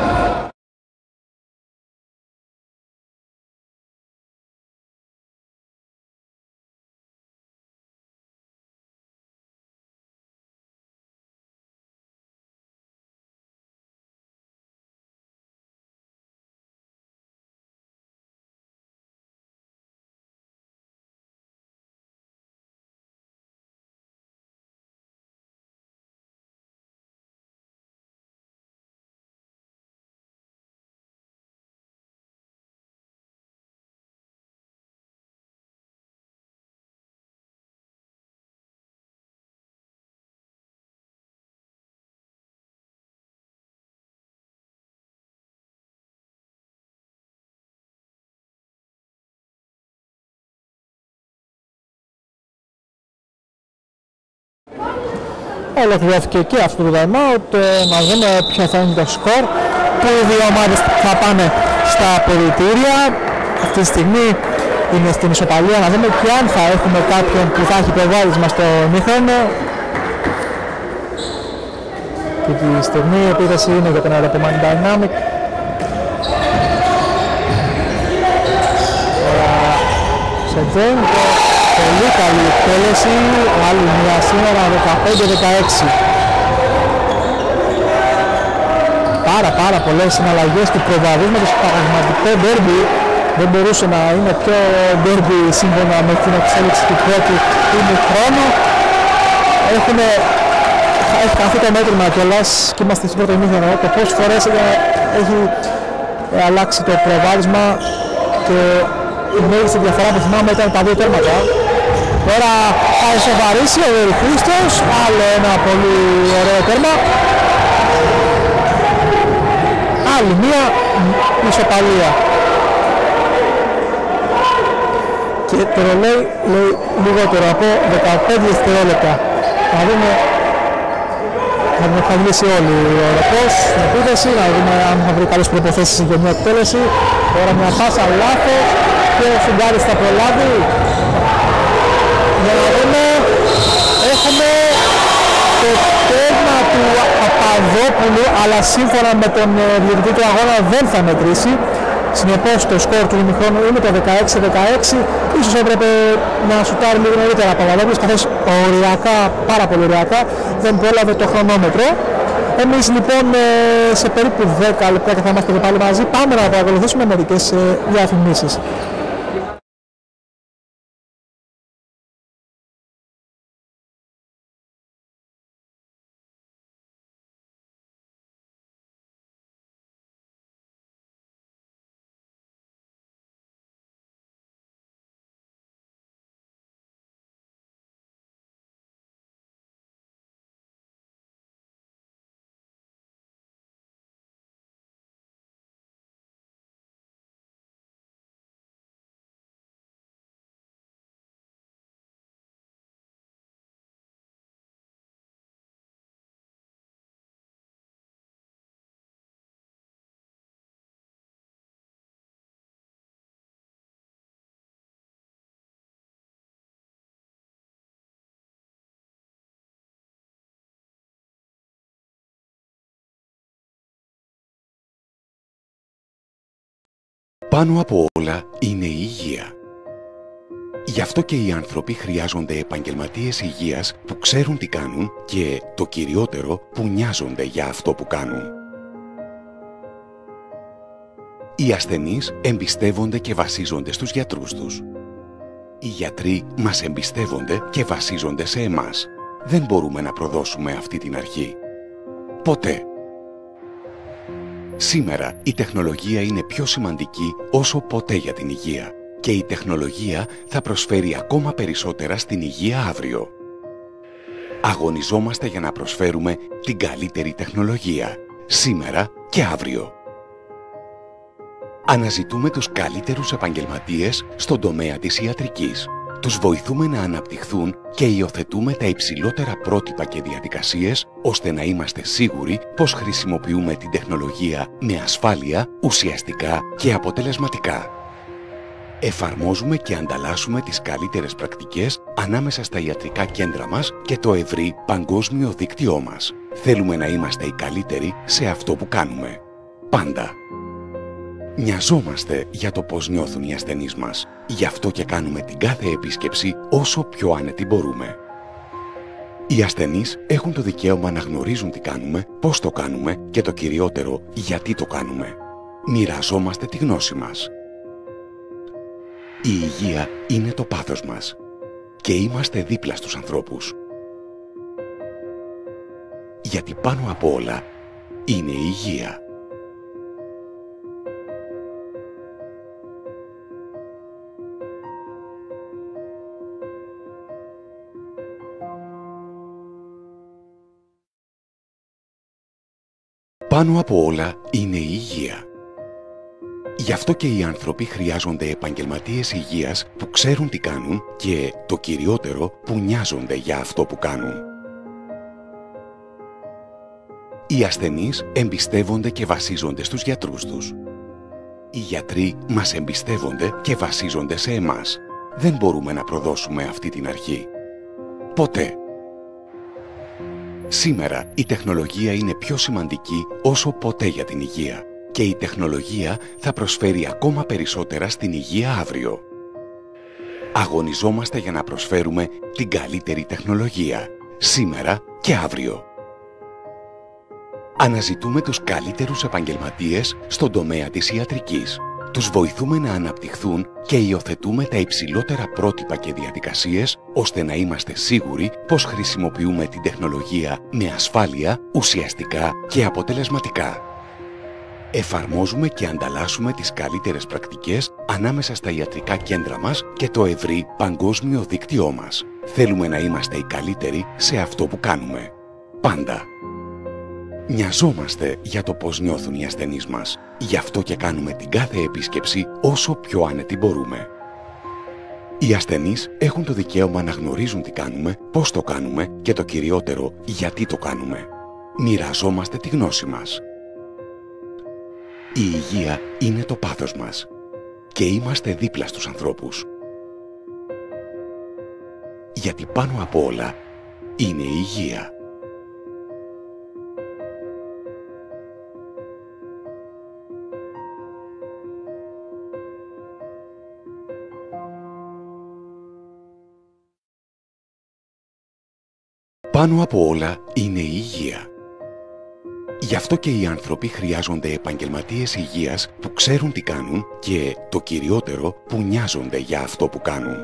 B: Ολοκληρώθηκε και αυτό το time out, να δούμε ποιο θα είναι το σκορ που οι δύο ομάδες θα πάνε στα αποδυτήρια. Αυτή τη στιγμή είναι στην ισοπαλία, να δούμε και αν θα έχουμε κάποιον που θα έχει προβάδισμα στο ημίχρονο. Και τη στιγμή η επίθεση είναι για τον Αεροπό Man Dynamic. Σετζένκο, πολύ καλή εκτέλεση, άλλη μια σήμερα, δεκαπέντε δεκαέξι. Πάρα πάρα πολλές συναλλαγές του προβαδίσματος, πραγματικό ντέρμπι. Δεν μπορούσε να είναι πιο ντέρμπι σύμφωνα με την εξέλιξη του πρώτου ημιχρόνου. Έχουμε, έχει καθεί το μέτρημα κιόλας και είμαστε στην πρώτη ημίχρονο. Το πόσες φορές έχει αλλάξει το προβάδισμα και η μέγιστη διαφορά που θυμάμαι ήταν τα δύο τέρματα. Τώρα θα ισοβαρίσει ο Δερή Χρήστος, άλλο ένα πολύ ωραίο τέρμα. Άλλη μία ισοπαλία. Και το ρολόι λέει λιγότερο από δεκαπέντε δευτερόλεπτα. Θα δούμε, θα δούμε, θα μιλήσει όλοι ο Ροπός στην επίθεση, να δούμε αν θα βρει καλές προϋποθέσεις για μια εκτέλεση. Τώρα μια πάσα λάθος και ο Φουγκάρης θα προλάβει. Για να δούμε, έχουμε το τέρμα του Παπαδόπουλου, αλλά σύμφωνα με τον διαιτητή του αγώνα δεν θα μετρήσει. Συνεπώς το σκορ του ημιχρόνου είναι το δεκαέξι δεκαέξι. Ίσως έπρεπε να σουτάρει λίγο νωρίτερα από Παπαδόπουλος, καθώς οριακά, πάρα πολύ οριακά, δεν πρόλαβε το χρονόμετρο. Εμείς λοιπόν σε περίπου δέκα λεπτά και θα είμαστε και πάλι μαζί. Πάμε να παρακολουθήσουμε μερικές διαφημίσεις.
A: Πάνω από όλα είναι η υγεία. Γι' αυτό και οι άνθρωποι χρειάζονται επαγγελματίες υγείας που ξέρουν τι κάνουν και, το κυριότερο, που νοιάζονται για αυτό που κάνουν. Οι ασθενείς εμπιστεύονται και βασίζονται στους γιατρούς τους. Οι γιατροί μας εμπιστεύονται και βασίζονται σε εμάς. Δεν μπορούμε να προδώσουμε αυτή την αρχή. Ποτέ. Σήμερα η τεχνολογία είναι πιο σημαντική όσο ποτέ για την υγεία και η τεχνολογία θα προσφέρει ακόμα περισσότερα στην υγεία αύριο. Αγωνιζόμαστε για να προσφέρουμε την καλύτερη τεχνολογία, σήμερα και αύριο. Αναζητούμε τους καλύτερους επαγγελματίες στον τομέα της ιατρικής. Τους βοηθούμε να αναπτυχθούν και υιοθετούμε τα υψηλότερα πρότυπα και διαδικασίες, ώστε να είμαστε σίγουροι πως χρησιμοποιούμε την τεχνολογία με ασφάλεια, ουσιαστικά και αποτελεσματικά. Εφαρμόζουμε και ανταλλάσσουμε τις καλύτερες πρακτικές ανάμεσα στα ιατρικά κέντρα μας και το ευρύ παγκόσμιο δίκτυό μας. Θέλουμε να είμαστε οι καλύτεροι σε αυτό που κάνουμε. Πάντα. Νοιαζόμαστε για το πώς νιώθουν οι ασθενείς μας. Γι' αυτό και κάνουμε την κάθε επίσκεψη όσο πιο άνετη μπορούμε. Οι ασθενείς έχουν το δικαίωμα να γνωρίζουν τι κάνουμε, πώς το κάνουμε και το κυριότερο, γιατί το κάνουμε. Μοιραζόμαστε τη γνώση μας. Η υγεία είναι το πάθος μας και είμαστε δίπλα στους ανθρώπους. Γιατί πάνω απ' όλα είναι η υγεία. Πάνω από όλα είναι η υγεία. Γι' αυτό και οι άνθρωποι χρειάζονται επαγγελματίες υγείας που ξέρουν τι κάνουν και, το κυριότερο, που νοιάζονται για αυτό που κάνουν. Οι ασθενείς εμπιστεύονται και βασίζονται στους γιατρούς τους. Οι γιατροί μας εμπιστεύονται και βασίζονται σε εμάς. Δεν μπορούμε να προδώσουμε αυτή την αρχή. Ποτέ. Σήμερα η τεχνολογία είναι πιο σημαντική όσο ποτέ για την υγεία και η τεχνολογία θα προσφέρει ακόμα περισσότερα στην υγεία αύριο. Αγωνιζόμαστε για να προσφέρουμε την καλύτερη τεχνολογία, σήμερα και αύριο. Αναζητούμε τους καλύτερους επαγγελματίες στον τομέα της ιατρικής. Τους βοηθούμε να αναπτυχθούν και υιοθετούμε τα υψηλότερα πρότυπα και διαδικασίες, ώστε να είμαστε σίγουροι πως χρησιμοποιούμε την τεχνολογία με ασφάλεια, ουσιαστικά και αποτελεσματικά. Εφαρμόζουμε και ανταλλάσσουμε τις καλύτερες πρακτικές ανάμεσα στα ιατρικά κέντρα μας και το ευρύ παγκόσμιο δίκτυό μας. Θέλουμε να είμαστε οι καλύτεροι σε αυτό που κάνουμε. Πάντα. Νοιαζόμαστε για το πώς νιώθουν οι ασθενείς μας. Γι' αυτό και κάνουμε την κάθε επίσκεψη όσο πιο άνετη μπορούμε. Οι ασθενείς έχουν το δικαίωμα να γνωρίζουν τι κάνουμε, πώς το κάνουμε και το κυριότερο, γιατί το κάνουμε. Μοιραζόμαστε τη γνώση μας. Η υγεία είναι το πάθος μας και είμαστε δίπλα στους ανθρώπους. Γιατί πάνω απ' όλα είναι η υγεία. Πάνω από όλα είναι η υγεία. Γι' αυτό και οι άνθρωποι χρειάζονται επαγγελματίες υγείας που ξέρουν τι κάνουν και, το κυριότερο, που νοιάζονται για αυτό που κάνουν.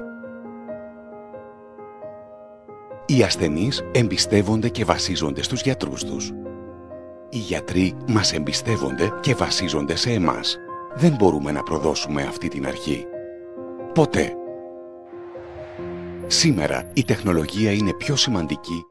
A: Οι ασθενείς εμπιστεύονται και βασίζονται στους γιατρούς τους. Οι γιατροί μας εμπιστεύονται και βασίζονται σε εμάς. Δεν μπορούμε να προδώσουμε αυτή την αρχή. Ποτέ. Σήμερα η τεχνολογία είναι πιο σημαντική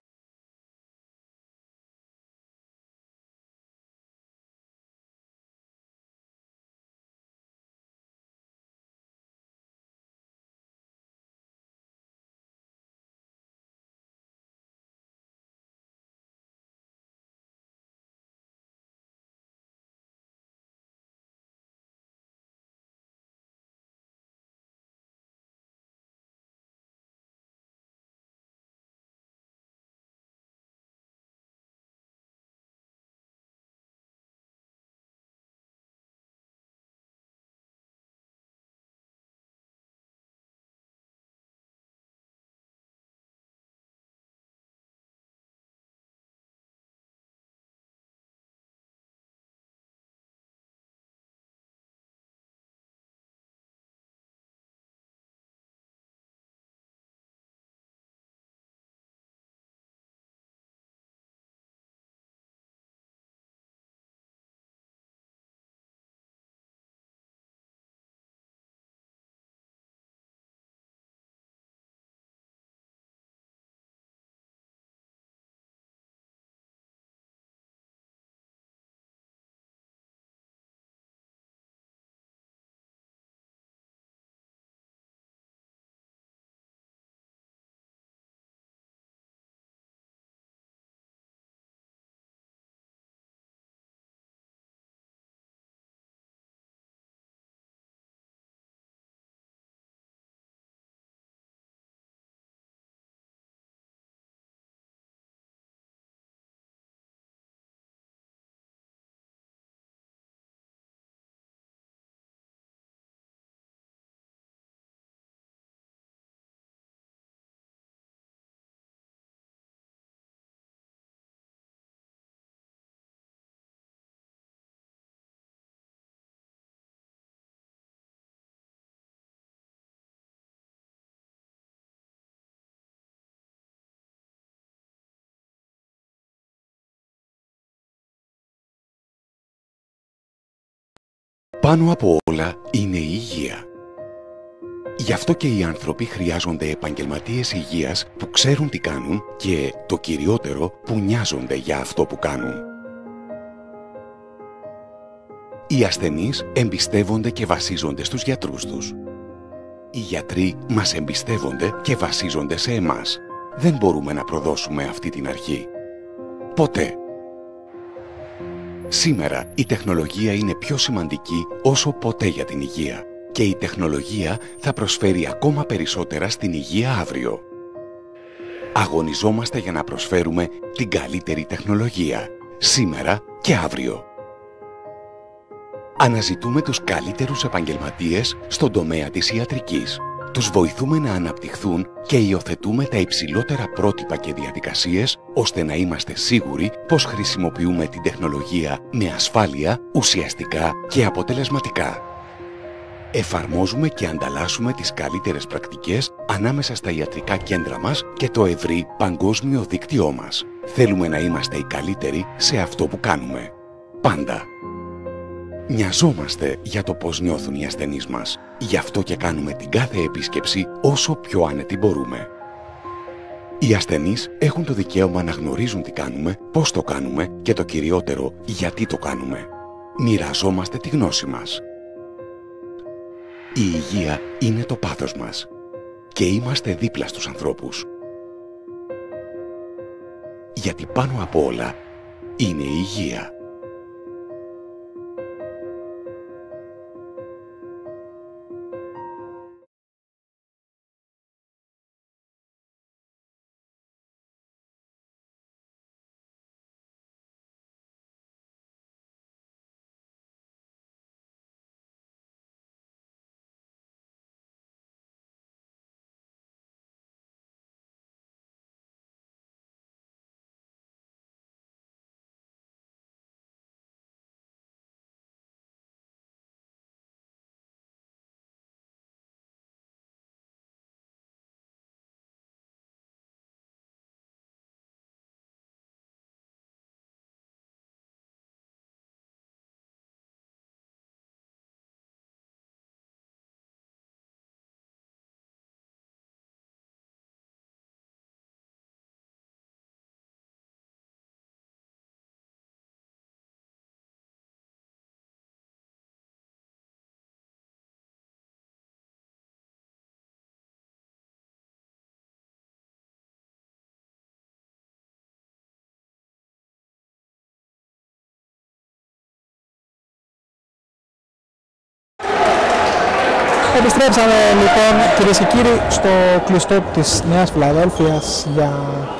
A: Πάνω από όλα είναι η υγεία. Γι' αυτό και οι άνθρωποι χρειάζονται επαγγελματίες υγείας που ξέρουν τι κάνουν και, το κυριότερο, που νοιάζονται για αυτό που κάνουν. Οι ασθενείς εμπιστεύονται και βασίζονται στους γιατρούς τους. Οι γιατροί μας εμπιστεύονται και βασίζονται σε εμάς. Δεν μπορούμε να προδώσουμε αυτή την αρχή. Ποτέ. Σήμερα η τεχνολογία είναι πιο σημαντική όσο ποτέ για την υγεία και η τεχνολογία θα προσφέρει ακόμα περισσότερα στην υγεία αύριο. Αγωνιζόμαστε για να προσφέρουμε την καλύτερη τεχνολογία, σήμερα και αύριο. Αναζητούμε τους καλύτερους επαγγελματίες στον τομέα της ιατρικής. Τους βοηθούμε να αναπτυχθούν και υιοθετούμε τα υψηλότερα πρότυπα και διαδικασίες, ώστε να είμαστε σίγουροι πως χρησιμοποιούμε την τεχνολογία με ασφάλεια, ουσιαστικά και αποτελεσματικά. Εφαρμόζουμε και ανταλλάσσουμε τις καλύτερες πρακτικές ανάμεσα στα ιατρικά κέντρα μας και το ευρύ παγκόσμιο δίκτυό μας. Θέλουμε να είμαστε οι καλύτεροι σε αυτό που κάνουμε. Πάντα. Νοιαζόμαστε για το πώς νιώθουν οι ασθενείς μας. Γι' αυτό και κάνουμε την κάθε επίσκεψη όσο πιο άνετη μπορούμε. Οι ασθενείς έχουν το δικαίωμα να γνωρίζουν τι κάνουμε, πώς το κάνουμε και το κυριότερο γιατί το κάνουμε. Μοιραζόμαστε τη γνώση μας. Η υγεία είναι το πάθος μας και είμαστε δίπλα στους ανθρώπους. Γιατί πάνω απ' όλα είναι η υγεία.
B: Επιστρέψαμε λοιπόν, κυρίες και κύριοι, στο κλειστό της Νέας Φιλαδέλφειας για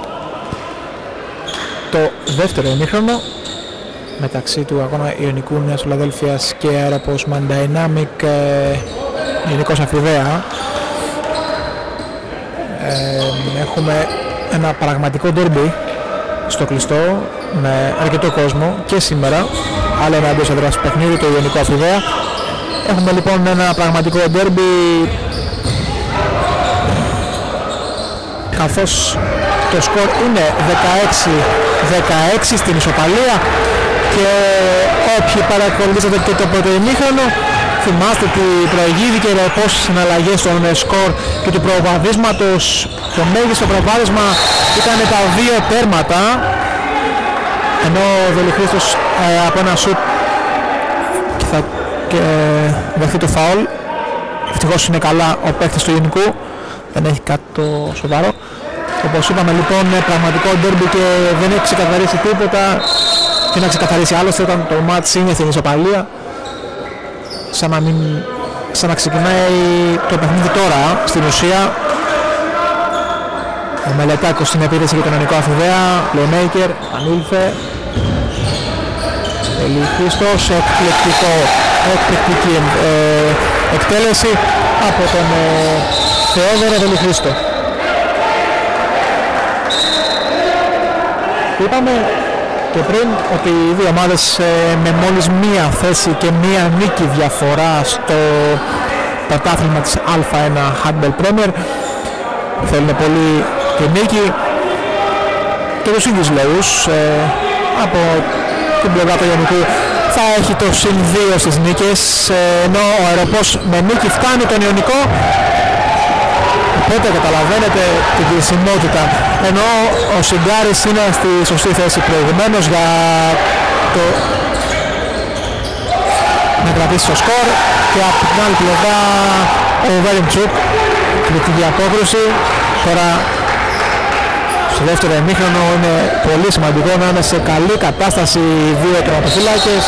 B: το δεύτερο ημίχρονο μεταξύ του αγώνα Ιωνικού Νέας Φιλαδέλφειας και Aeropos Man Dynamic ε, Ιωνικός Αφιδέα. Ε, έχουμε ένα πραγματικό ντέρμπι στο κλειστό με αρκετό κόσμο και σήμερα, άλλο ένα εντός έδρας παιχνίδι, το Ιωνικό Αφιδέα. Έχουμε λοιπόν ένα πραγματικό ντέρμπι, καθώς το σκορ είναι δεκαέξι δεκαέξι στην ισοπαλία και όποιοι παρακολουθήσατε και το πρώτο ημίχρονο θυμάστε ότι προηγήθηκε πώς συναλλαγές των σκορ και του προβαδίσματος. Το μέγιστο προβάδισμα ήταν τα δύο τέρματα, ενώ ο Δελιχρήστος ε, από ένα σουτ και θα και δεχτεί το φάουλ. Ευτυχώς είναι καλά ο παίκτης του Ιωνικού, δεν έχει κάτι το σοβαρό. Όπως είπαμε λοιπόν, πραγματικό ντέρμπι και δεν έχει ξεκαθαρίσει τίποτα. Και να ξεκαθαρίσει άλλωστε όταν το μάτς είναι στην ισοπαλία, σαν να, μην, σαν να ξεκινάει το παιχνίδι τώρα στην ουσία. Ο Μελετάκος στην επίθεση για τον Ιωνικό Αφιδέα, playmaker, ανήλθε. Δελιχρήστος, εκπληκτικό, εκπληκτική ε, εκτέλεση από τον ε, Θεόδωρο Δελιχρήστο. Είπαμε και πριν ότι οι δύο ομάδες ε, με μόλις μία θέση και μία νίκη διαφορά στο πρωτάθλημα της Α ένα Handball Premier θέλουν πολύ τη νίκη και τους ίδιους λόγους. Ε, από την πλευρά του Ιωνικού θα έχει το συν δύο στις νίκες, ενώ ο Aeropos με νίκη φτάνει τον Ιωνικό, οπότε καταλαβαίνετε την κρισιμότητα, ενώ ο Σιγκάρης είναι στη σωστή θέση προηγουμένως για το να κρατήσει το σκορ, και από την άλλη πλευρά ο Βέριμτσουκ με τη διαπόκρουση. Τώρα στο δεύτερο ημίχρονο είναι πολύ σημαντικό να είναι σε καλή κατάσταση οι δύο τερματοφύλακες.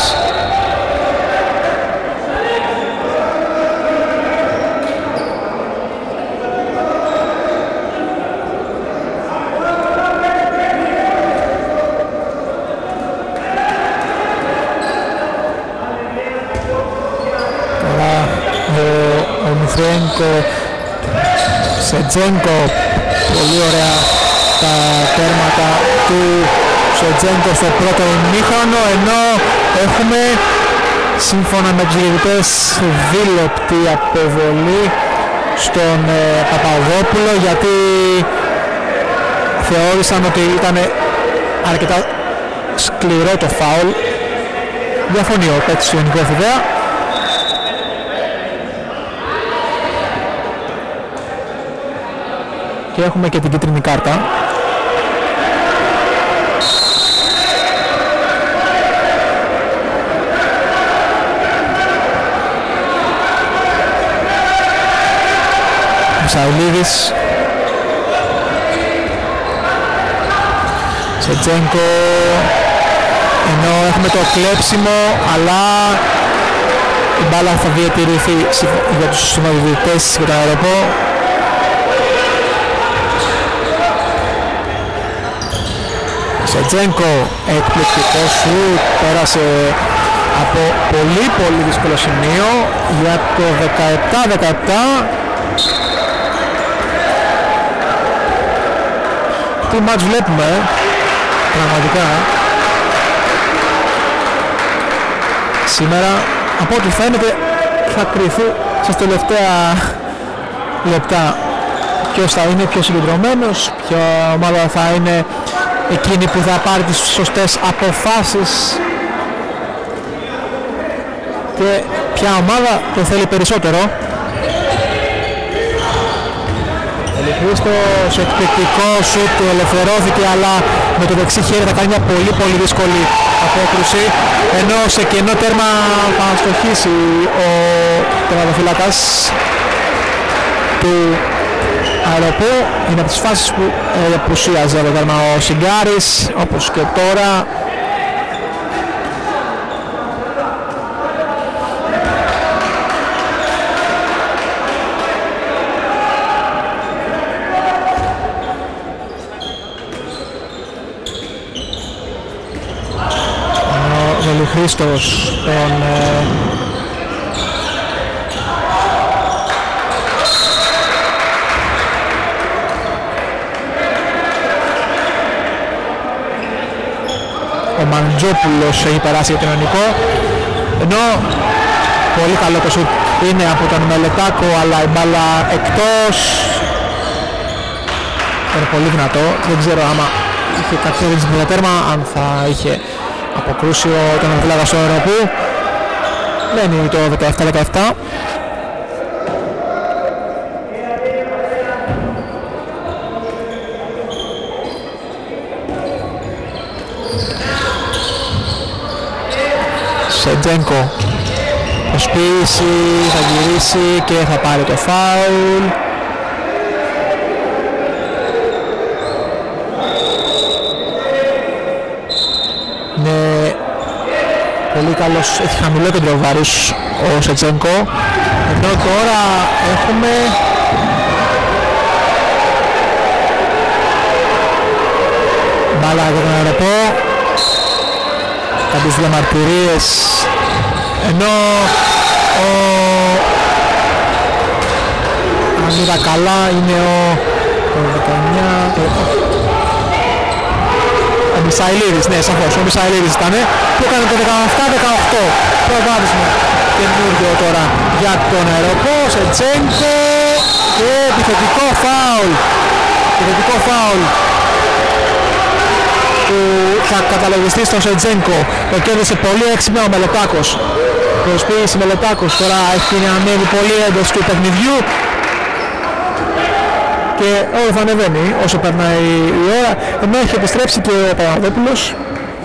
B: Τώρα ο, ο Μιθρένκο, Σετζένκο, πολύ ωραία τα τέρματα του Σετζένκο στο πρώτο ημίχρονο, ενώ έχουμε σύμφωνα με τους διαιτητές δίλεπτη αποβολή στον ε, Παπαδόπουλο, γιατί θεώρησαν ότι ήταν αρκετά σκληρό το φάουλ Διαφωνεί ο παίκτης του Ιωνικού Ορθιδέα. Και έχουμε και την κίτρινη κάρτα. Μισαηλίδης, Σετζένκο, ενώ έχουμε το κλέψιμο, αλλά η μπάλα θα διατηρηθεί για τους συμμετοχητές και τον αεροπό. Σετζένκο, εκπληκτικό σουτ, πέρασε από πολύ πολύ δύσκολο σημείο για το δεκαεπτά δεκαεπτά. Τι μάτς βλέπουμε, πραγματικά. Σήμερα, από ό,τι φαίνεται, θα κρυφθεί στα τελευταία λεπτά ποιος θα είναι πιο συγκεντρωμένος, ποια ομάδα θα είναι εκείνη που θα πάρει τις σωστές αποφάσεις και ποια ομάδα το θέλει περισσότερο. Χρήστος, εκπληκτικό σουτ, του ελευθερώθηκε, αλλά με το δεξί χέρι θα κάνει μια πολύ πολύ δύσκολη απόκρουση, ενώ σε κενό τέρμα θα αστοχίσει ο τερματοφύλακας του αεροπού. Είναι από τις φάσεις που ε, απουσίαζε το τέρμα ο Σιγκάρης, όπως και τώρα. Χρήστος τον ε, ο Μαντζόπουλος έχει περάσει για τον Ιωνικό, ενώ πολύ καλό το σουτ είναι από τον Μελετάκο, αλλά η μπάλα εκτός. Είναι πολύ δυνατό, δεν ξέρω άμα είχε καθόλου με το τέρμα, αν θα είχε αποκρούσει ο τερματοφύλακας του αεροπού. Μένει το δεκαεπτά δεκαεπτά. Σετζένκο, προσποίηση, θα γυρίσει και θα πάρει το φάουλ. Είναι πολύ καλός, έχει χαμηλό κέντρο βάρους ο Σετζένκο, ενώ τώρα έχουμε μπάλα για τον αεροπό, κάποιες διαμαρτυρίες, ενώ ο, αν είδα καλά, είναι ο, ο δεκαεννιά, ο Μισαηλίδης, ναι, σαφώς, ο Μισαηλίδης ήταν, που έκανε το δεκαεπτά δεκαοκτώ, προβάδισμα καινούργιο τώρα για τον αεροπό. Σετζένκο και επιθετικό φάουλ, επιθετικό φάουλ που θα καταλογιστεί στον Σετζένκο. Το κέρδισε πολύ έξυπνα ο Μελετάκος, προσποίηση Μελετάκος, τώρα έχει ανέβει πολύ έντος του παιχνιδιού και όλο θα ανεβαίνει όσο περνάει η ώρα, ενώ έχει επιστρέψει και ο Παπαδόπουλος.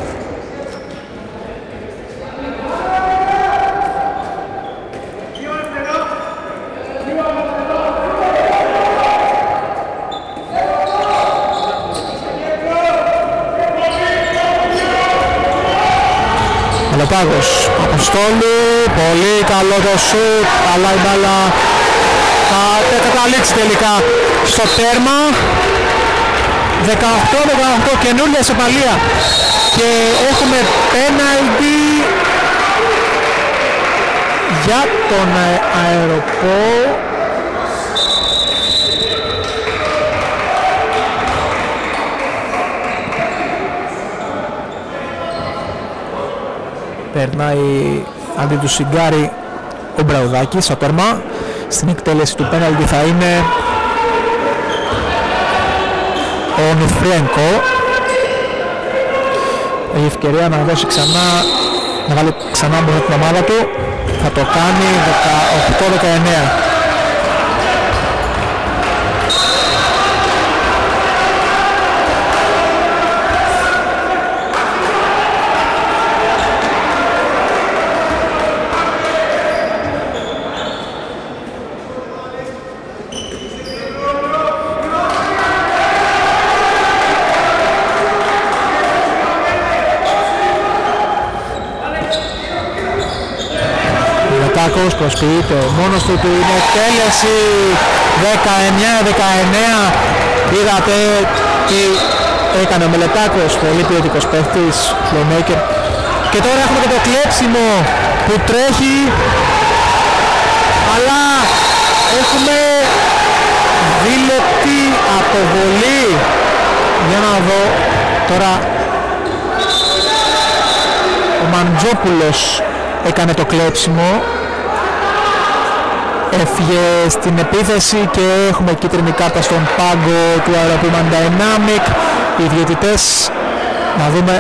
B: Μελετάκος, Αποστόλου, πολύ καλό το σουτ, αλλά η μπάλα θα καταλήξει τελικά στο τέρμα. Δεκαοκτώ δεκαοκτώ, καινούργια ισοπαλία και έχουμε πέναλτι για τον αεροπό. Περνάει αντί του Σιγκάρη ο Μπραουδάκης στο τέρμα. Στην εκτέλεση του πέναλτι θα είναι ο Νουφρένκο. Έχει ευκαιρία να δώσει ξανά να βάλει ξανά μπροστά την ομάδα του. Θα το κάνει δεκαοκτώ δεκαεννέα. Τάκος προσποιείται μόνος του, του είναι εκτέλεση δεκαεννέα δεκαεννέα. Είδατε τι έκανε ο Μελετάκος, πολύ ποιοτικός παίχτης, playmaker. Και τώρα έχουμε και το κλέψιμο που τρέχει, αλλά έχουμε δίλεπτη αποβολή. Για να δω τώρα, ο Μαντζόπουλος έκανε το κλέψιμο, έφυγε στην επίθεση και έχουμε κίτρινη κάρτα στον πάγκο του Aeropullman Dynamic. Οι διαιτητές, να δούμε,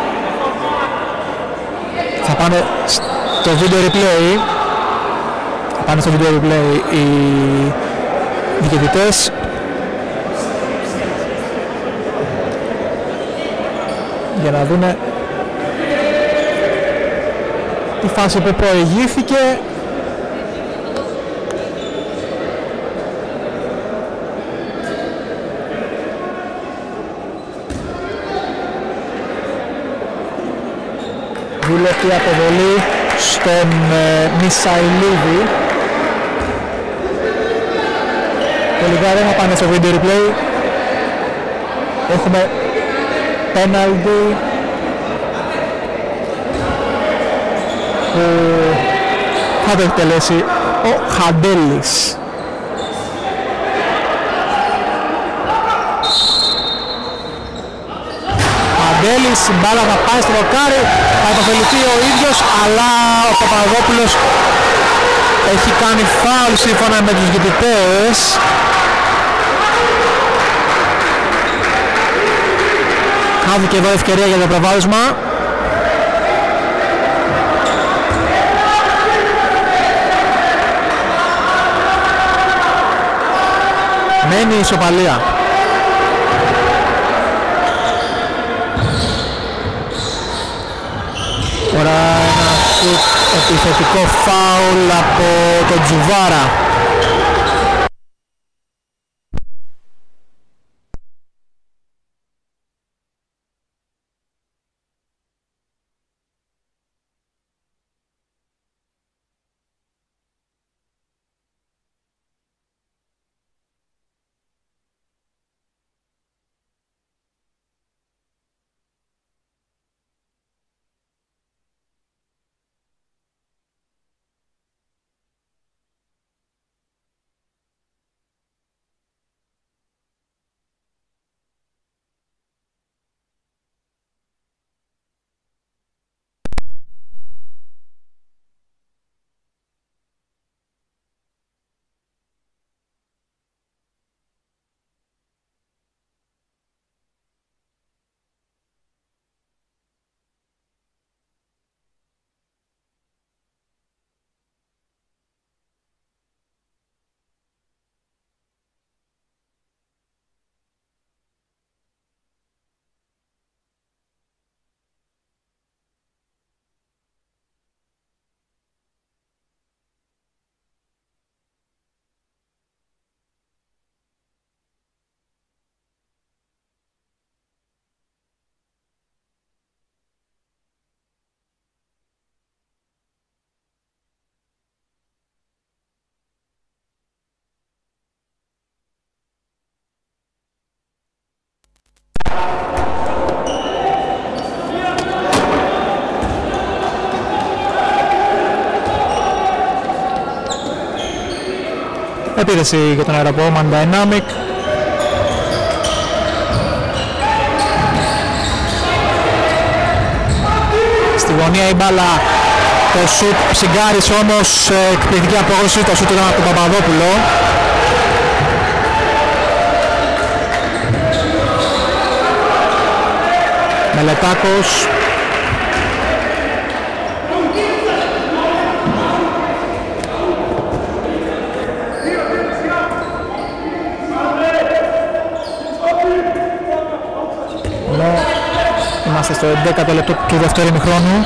B: θα πάνε στο video replay, θα πάνε στο video replay οι διαιτητές. Για να δούμε τη φάση που προηγήθηκε. Δούλευτη αποβολή στον ε, Μισαηλίδη. Τελικά δεν θα πάνε στο video replay. Έχουμε penalty που θα το εκτελέσει ο Χαντέλης. Χαντέλης, η μπάλα θα πάει στο δοκάρι, θα υποφεληθεί ο ίδιος, αλλά ο Παπαδόπουλος έχει κάνει φάουλ σύμφωνα με τους διαιτητές. Χάθηκε εδώ ευκαιρία για το προβάδισμα. Μένει η ισοπαλία. Τώρα ένα σουτ επιθετικό φάουλ από τον Τζουβάρα. Επίθεση για τον Aeropullman Dynamic. Στη γωνία η μπάλα, το σουτ ψιγκάρισε όμως, εκπληκτική απόγνωση, το σουτ ήταν από τον Παπαδόπουλο. Μελετάκος. Είμαστε στο έντεκατο λεπτό του δεύτερου ημιχρόνου.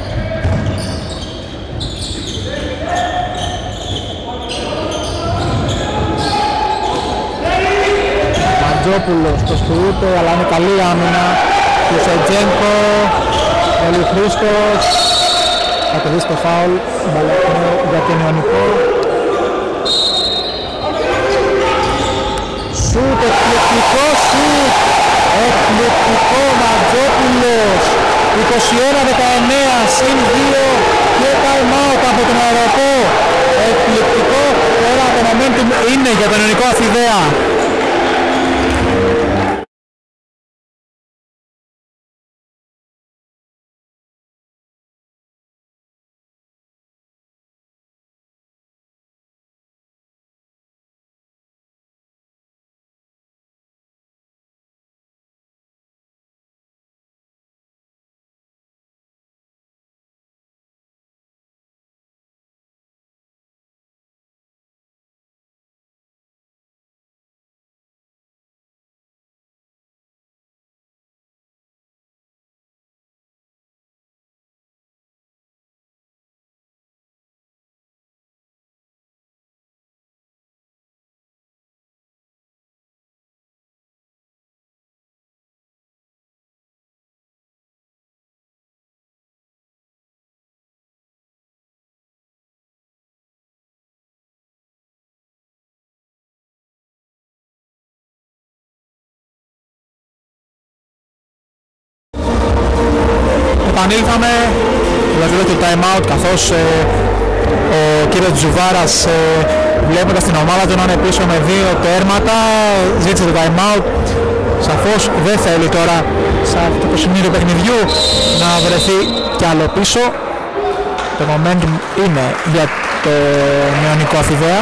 B: Μαντζόπουλος το σουτ, αλλά είναι καλή άμυνα. Κουσετζένκο, Ελιχρήστος, θα το δει στο φάουλ, μπαλακνό για τον Ιωνικό. Σουτ, εκπληκτικό σουτ, εκπληκτικό Μαντζόπουλος, είκοσι ένα δεκαεννέα, συν δύο και time out από τον Αεροπό. Εκπληκτικό, τώρα το momentum είναι για τον Ιωνικό Αθηδέα. Επανήλθαμε δηλαδή το time out, καθώς ε, ο κύριος Τζουβάρας ε, βλέποντας την ομάδα του να είναι πίσω με δύο τέρματα ζήτησε το time out. Σαφώς δεν θέλει τώρα σε αυτό το σημείο του παιχνιδιού να βρεθεί κι άλλο πίσω. Το momentum είναι για το Ιωνικό Αθηδέα.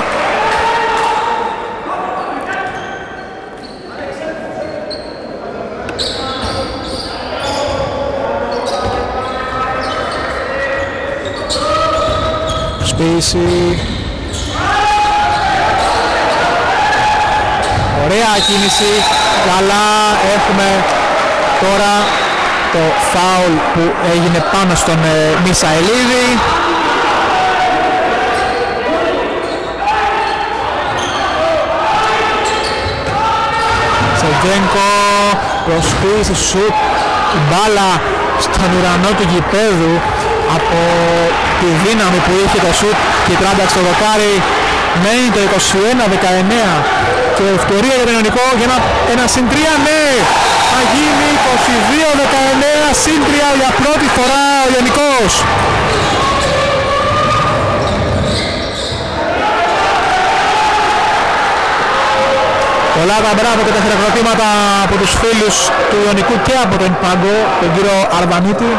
B: Σπίση. Ωραία κίνηση, καλά, έχουμε τώρα το φάουλ που έγινε πάνω στον ε, Μισαηλίδη. Σετζένκο, προσποίηση, σουτ, η μπάλα στον ουρανό του γηπέδου από τη δύναμη που είχε το σουτ και τράνταξε το δοκάρι. Μένει το είκοσι ένα δεκαεννέα και ευκαιρία για τον Ιωνικό για ένα, ένα συν τρία, ναι! Θα γίνει είκοσι δύο δεκαεννέα συν τρία για πρώτη φορά ο Ιωνικός. Πολλά τα μπράβο και τα χειροκροτήματα από τους φίλους του Ιωνικού και από τον Πάγκο, τον κύριο Αρβανίτη.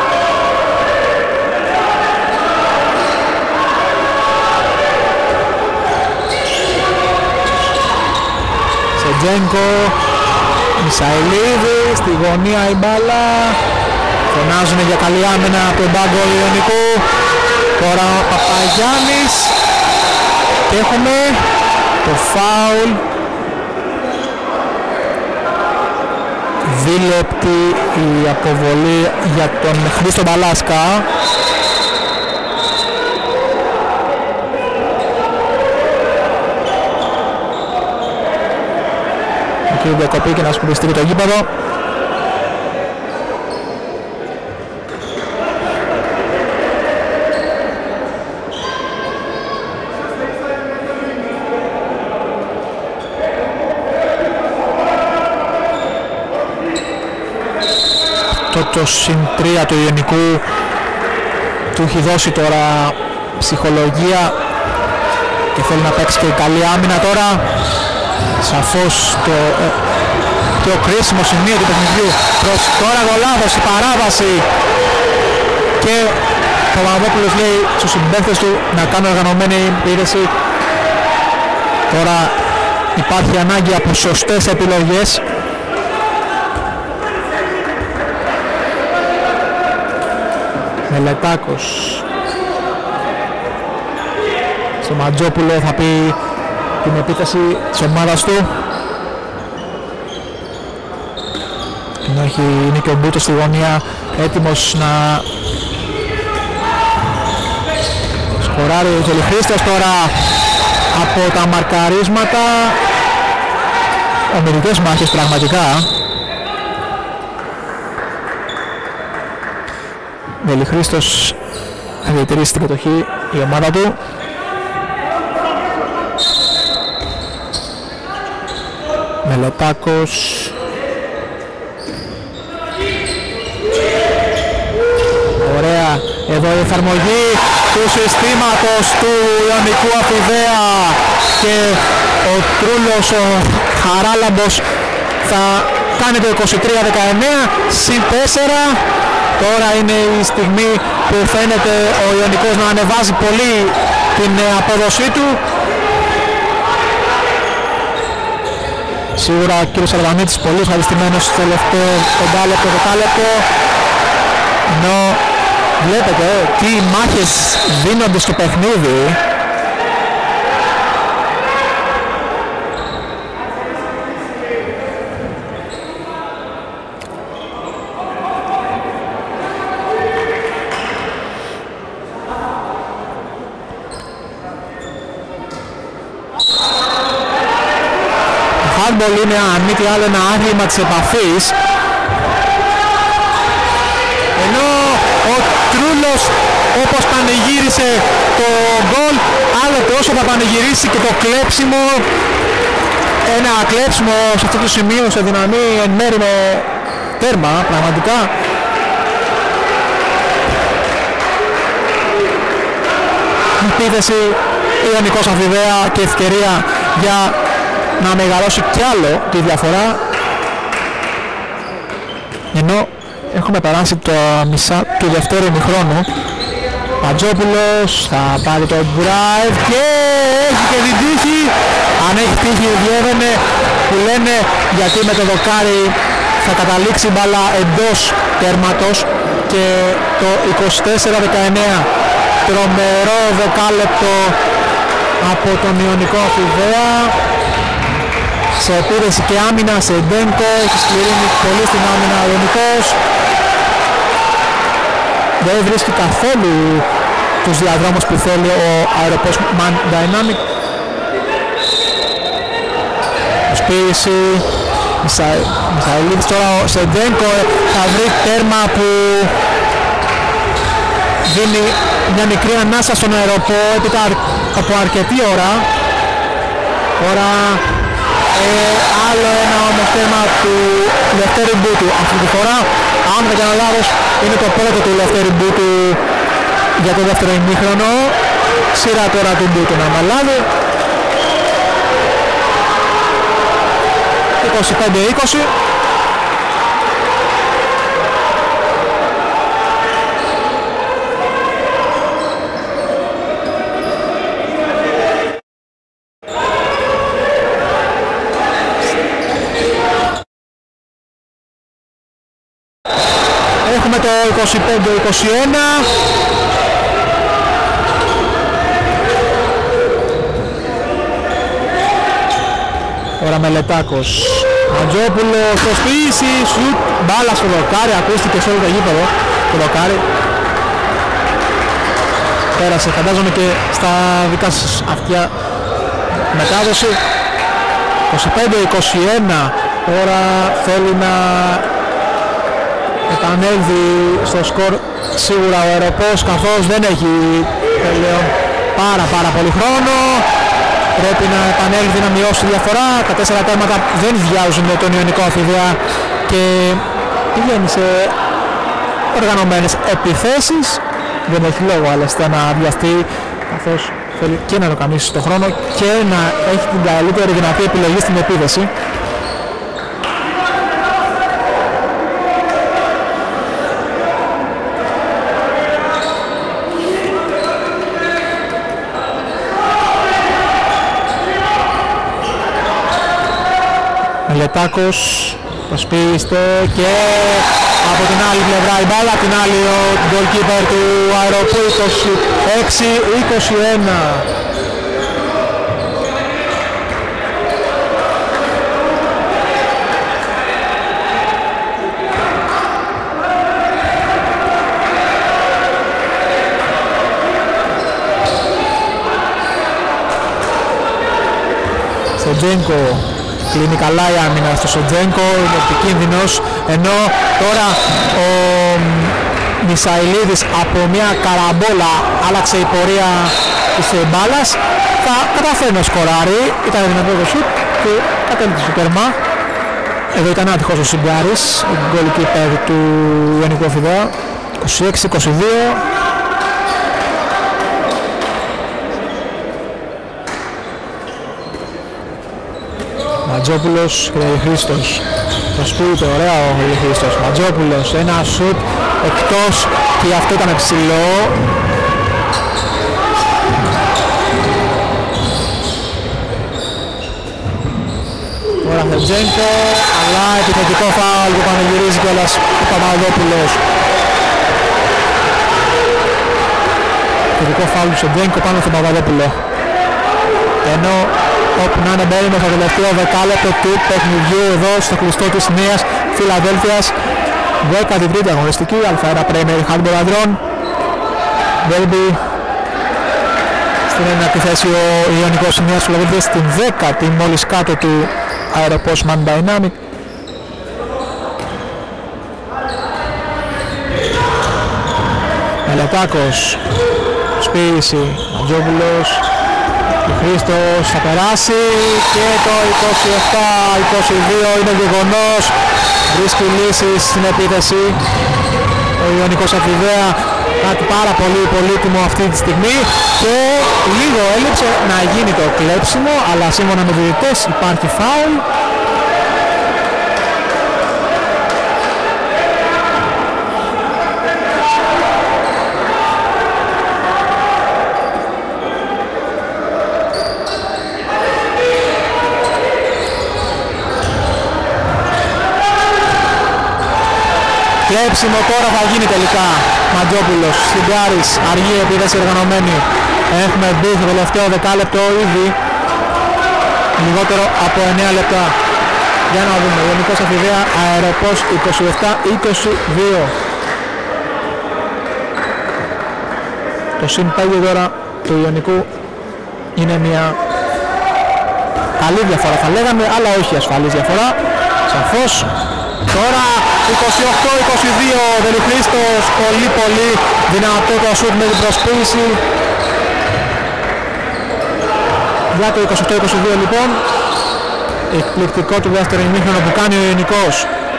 B: Σετζένκο, Μισαηλίδη, στη γωνία η μπάλα. Φωνάζουν για καλή άμυνα από τον Πάγκο Ιωνικού. Τώρα ο Παπαγιάννης και έχουμε το φάουλ. Δίλεπτη η αποβολή για τον Χρήστο Μπαλάσκα. Εκεί διακοπή και να σκουπιστεί το γήπεδο. Το συν τρία του Ιωνικού του έχει δώσει τώρα ψυχολογία και θέλει να παίξει και καλή άμυνα τώρα. Σαφώς το ε, πιο κρίσιμο σημείο του παιχνιδιού. Προς τώρα Γολάδος, η παράβαση και ο Παπαδόπουλος λέει στους συμπαίκτες του να κάνουν οργανωμένη πίεση. Τώρα υπάρχει ανάγκη από σωστές επιλογές. Μελετάκος στο Μαντζόπουλο θα πει την επίθεση της ομάδας του. ενώ έχει, είναι και ο Μπούτος στη γωνία έτοιμος να σκοράρει. Ο Τελιχρήστος τώρα από τα μαρκαρίσματα, ομιλητές μάχες πραγματικά. Τελιχρήστος θα διατηρήσει την κατοχή η ομάδα του. Μελετάκος, ωραία εδώ η εφαρμογή του συστήματος του Ιωνικού Αφιδέα και ο Τρούλος, ο Χαράλαμπος θα κάνει το είκοσι τρία δεκαεννέα συν τέσσερα. Τώρα είναι η στιγμή που φαίνεται ο Ιωνικός να ανεβάζει πολύ την απόδοσή του. Σίγουρα ο κύριος Αργανίτης πολύ ευχαριστημένος στο τελευταίο πεντάλεπτο, δεκάλεπτο. Ενώ βλέπετε τι μάχες δίνονται στο παιχνίδι. Handball είναι αν μη τι άλλο ένα άθλημα της επαφής, ενώ ο Τρούλος όπως πανηγύρισε το γκολ, άλλοτε όσο θα πανηγυρίσει και το κλέψιμο, ένα κλέψιμο σε αυτό το σημείο σε δυναμή εν μέρει με τέρμα πραγματικά. Επίθεση Ιωνικός Αφιδέα και ευκαιρία για να μεγαλώσει κι άλλο τη διαφορά, ενώ έχουμε περάσει το μισά του δευτέρου ημιχρόνου. Παντζόπουλος θα πάρει το drive και έχει και την τύχη. Αν έχει τύχη διέβαινε που λένε, γιατί με το δοκάρι θα καταλήξει μπάλα εντός τέρματος. Και το είκοσι τέσσερα δεκαεννέα, τρομερό δεκάλεπτο από τον Ιωνικό Αφιδέα. Σε επίδεση και άμυνα σε Ντένκο, έχει σκληρύνει πολύ στην άμυνα ο Ιωνικός. Δεν βρίσκει καθόλου τους διαδρόμους που θέλει ο αεροπός Man Dynamic. Προσποίηση, Μισαηλίδης τώρα ο Σεντένκο θα βρει τέρμα που δίνει μια μικρή ανάσα στον αεροπό έπειτα από αρκετή ώρα. Τώρα ε, άλλο ένα όμως θέμα του Λευτέρη Μπούτου. Αυτή τη φορά, αν δεν κάνω λάθος, είναι το πρώτο του Λευτέρη Μπούτου για το δεύτερο ημίχρονο. Σειρά τώρα του Μπούτου να αναλάβει. είκοσι πέντε είκοσι. Έχουμε το είκοσι πέντε είκοσι ένα. Τώρα Μελετάκος, Αντζόπουλος, προσποίηση, σουτ, μπάλα στο δοκάρι, ακούστηκε σε όλο το γήπεδο το δοκάρι. Πέρασε, φαντάζομαι και στα δικά σας αυτιά μετάδοση. είκοσι πέντε είκοσι ένα, τώρα θέλει να επανέλθει στο σκορ σίγουρα ο αεροπός, καθώς δεν έχει πλέον πάρα πάρα πολύ χρόνο. Πρέπει να επανέλθει να μειώσει τη διαφορά. Τα τέσσερα τέρματα δεν διάζουν με τον Ιωνικό Αφιδέα και πηγαίνει σε οργανωμένες επιθέσεις. Δεν έχει λόγο άλλωστε να βιαστεί, καθώς θέλει και να το καμίσει στον χρόνο και να έχει την καλύτερη δυνατή επιλογή στην επίθεση. Μελετάκος, προσποιήστε και από την άλλη πλευρά η μπάλα, την άλλη ο goalkeeper του αεροπού. Είκοσι έξι είκοσι ένα. Σοτζένκο. Κλείνει καλά η άμυνα στο Σοτζένκο, είναι επικίνδυνος, ενώ τώρα ο Μισαηλίδης από μια καραμπόλα άλλαξε η πορεία της μπάλας, θα καταφέρει να σκοράρει, ήταν δυνατό το σουτ και κατέληξε στο τέρμα. Εδώ ήταν άτυχος ο Σιγκάρης, η goalkeeper του Ιωνικού Φιδέα, είκοσι έξι είκοσι δύο. Ματζόπουλος και Χρήστος. Το σπίτι, ωραία ο Χρήστος. Ματζόπουλος, ένα σουτ εκτός και αυτό ήταν ψηλό. Τώρα Χετζένκο, αλλά επιθετικό φάουλ που πανηγυρίζει κιόλας ο Παπαδόπουλος. Επιθετικό φάουλ του Χετζένκο πάνω στον Παπαδόπουλο. Ενώ όπου να είναι μπαίνει με το τελευταίο δεκάλεπτο του παιχνιδιού εδώ στο κλειστό της Νέας Φιλαδέλφειας. δέκατη τρίτη αγωνιστική, Α1 Premier Handball ανδρών. Derby. Στην ένατη θέση ο Ιωνικός Νέας Φιλαδέλφειας, στην δέκατη μόλις κάτω του Aeropos Man Dynamic. Μελετάκος, σπίση, Μαντζόπουλος, ο Χρήστος θα περάσει και το είκοσι επτά είκοσι δύο είναι γεγονός. Βρίσκει λύσεις στην επίθεση ο Ιωνικός Αφιδέα, κάτι πάρα πολύ πολύτιμο αυτή τη στιγμή και λίγο έλειψε να γίνει το κλέψιμο, αλλά σύμφωνα με διαιτητές υπάρχει φάουλ. Κλέψιμο τώρα θα γίνει τελικά. Μαντζόπουλος, Σιγκάρης, αργή επίθεση οργανωμένη. Έχουμε μπει στο τελευταίο δεκάλεπτο ήδη. Λιγότερο από εννέα λεπτά. Για να δούμε. Ιωνικός Αφιδέα, Αεροπός είκοσι επτά είκοσι δύο. Το συν πέντε τώρα του Ιωνικού είναι μια καλή διαφορά θα λέγαμε, αλλά όχι ασφαλής διαφορά. Σαφώς. Τώρα είκοσι οκτώ είκοσι δύο Δελιχρήστος, πολύ πολύ δυνατό το σουτ με την προσποίηση. Για το είκοσι οκτώ είκοσι δύο λοιπόν, εκπληκτικό του δεύτερο ημίχρονο που κάνει ο Ιωνικός.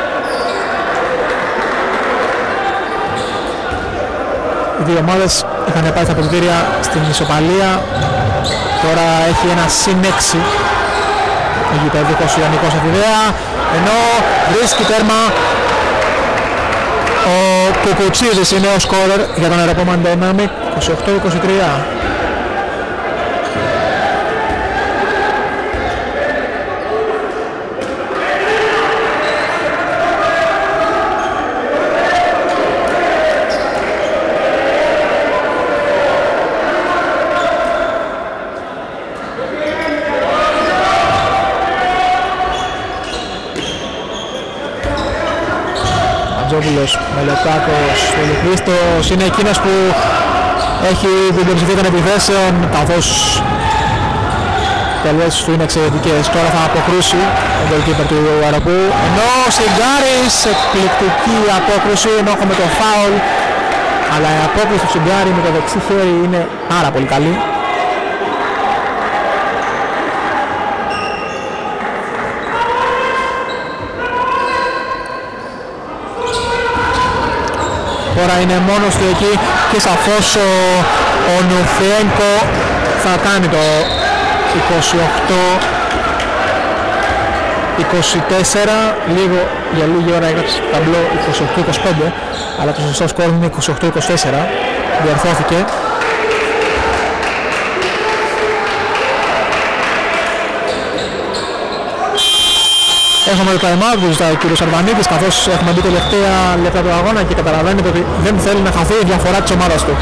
B: Οι δύο ομάδες είχαν πάει στα αποδυτήρια στην ισοπαλία, τώρα έχει ένα συν έξι. Ο γηπεδικός Ιωνικός Αφιδέα, ενώ βρίσκει τέρμα ο Κουκουτσίδης, είναι ο σκόρερ για τον Aeropos Man Dynamic, είκοσι οκτώ είκοσι τρία. Μελετάκος, Δελιχρήστος είναι εκείνος που έχει την πλειοψηφία των επιθέσεων, καθώς τελές του είναι εξαιρετικές. Τώρα θα αποκρούσει ο goalkeeper του Αεροπού, ενώ ο Σιγκάρης, εκπληκτική απόκρουση, ενώ έχουμε το φάουλ, αλλά η απόκρουση του Σιγκάρη με το δεξί χέρι είναι πάρα πολύ καλή. Τώρα είναι μόνος του εκεί και σαφώς ο, ο Νουφιένκο θα κάνει το είκοσι οκτώ είκοσι τέσσερα, λίγο, για λίγη ώρα έγραψε ταμπλό είκοσι οκτώ είκοσι πέντε, αλλά το σωστό σκόρ είναι είκοσι οκτώ είκοσι τέσσερα, διορθώθηκε. Έχουμε το time out που ζητάει ο κύριος Αρβανίτης, καθώς έχουμε μπει τελευταία λεπτά του αγώνα και καταλαβαίνετε ότι δεν θέλει να χαθεί η διαφορά της ομάδας του.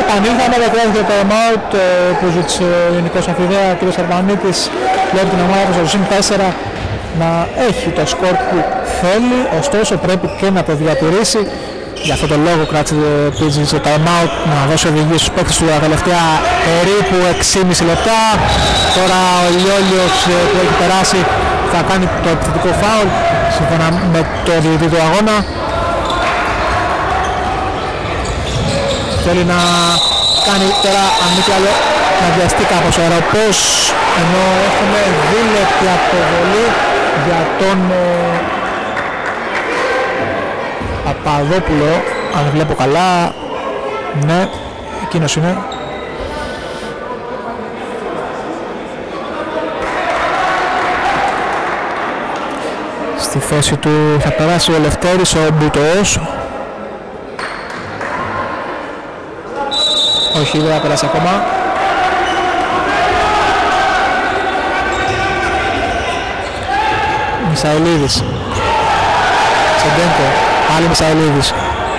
B: επανήλθαμε, δεν χρειάζεται το time out που ζήτησε ο Γενικός Αφιδέα κ. Αρβανίτης. Βλέπει την ομάδα του στο συν τέσσερα να έχει το σκορ που θέλει, ωστόσο πρέπει και να το διατηρήσει. Γι' αυτό το λόγο κράτησε το time out, να δώσει οδηγίες στους παίκτες του τα τελευταία περίπου έξι και μισό λεπτά. Τώρα ο Λιόλιος που έχει περάσει θα κάνει το επιθετικό φάουλ σύμφωνα με το διαιτητή του αγώνα. Θέλει να κάνει τώρα, αν μη τι άλλο, να βιαστεί κάπως ο Αεροπός, ενώ έχουμε δίλεπτη αποβολή για τον ε, Παπαδόπουλο, αν βλέπω καλά. Ναι, εκείνος είναι. Στη θέση του θα περάσει ο Λευτέρης, ο Μπουτοός. Όχι, δεν θα περάσει ακόμα. Μισαηλίδης. Τσεντένκο. Πάλι Μισαηλίδης.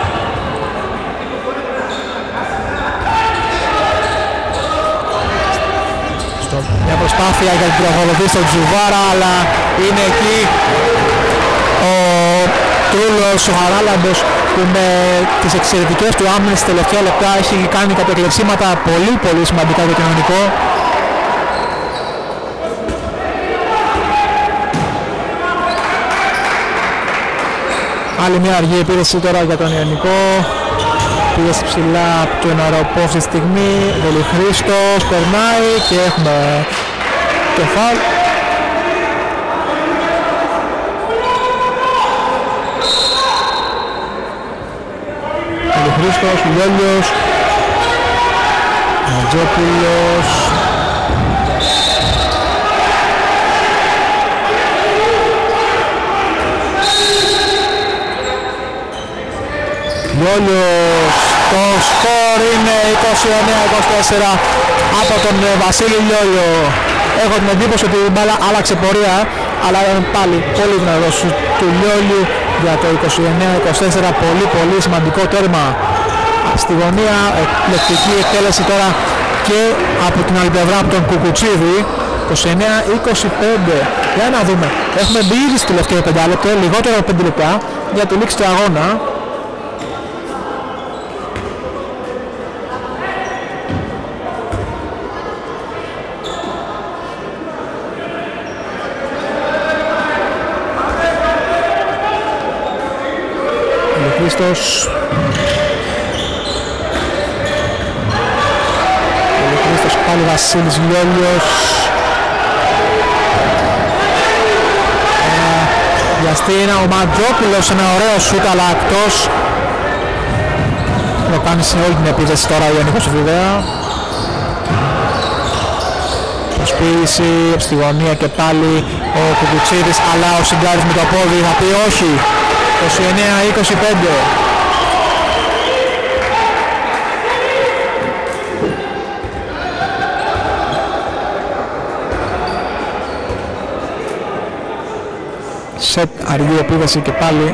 B: Στο, μια προσπάθεια για την τροχοδοτή στον Τζουβάρα, αλλά είναι εκεί ο Τρούλος, ο Χαράλαμπος, που με τις εξαιρετικές του άμυνες στις τελευταία λεπτά έχει κάνει κάποια κλεψίματα πολύ πολύ σημαντικά για το Ιωνικό. Άλλη μια αργή επίθεση τώρα για τον Ιωνικό. Πίεση ψηλά από τον Αεροπό αυτή τη στιγμή. Βελιχρήστος περνάει και έχουμε το φάουλ. Βελιχρήστος, Λιόλιος, Ματζόπουλος. Λιόλιος, το σκορ είναι είκοσι εννέα είκοσι τέσσερα από τον Βασίλη Λιόλιο. Έχω την εντύπωση ότι η μπάλα άλλαξε πορεία, αλλά ήταν πάλι πολύ δυνατός του Λιόλιου για το είκοσι εννέα είκοσι τέσσερα. Πολύ πολύ σημαντικό τέρμα στη γωνία. Εκπληκτική εκτέλεση τώρα και από την άλλη πλευρά από τον Κουκουτσίδη. είκοσι εννέα είκοσι πέντε. Για να δούμε, έχουμε μπει ήδη στο τελευταίο πεντάλεπτο, λιγότερο από πέντε λεπτά για τη λήξη του αγώνα. Χρήστος Χρήστος πάλι Βασίλης Λιόλιος. ε, Βιαστεί είναι ο Ματζόπουλος, ένα ωραίο σούτ αλλά εκτός. Το κάνει σε όλη την επίθεση τώρα ο Ιωνικός Αφιδέα. Προσποίηση στη γωνία και πάλι ο Κουκουτσίδης, αλλά ο Συγκάρης με το πόδι θα πει όχι. είκοσι εννέα είκοσι πέντε. Σετ αργή επίδεση και πάλι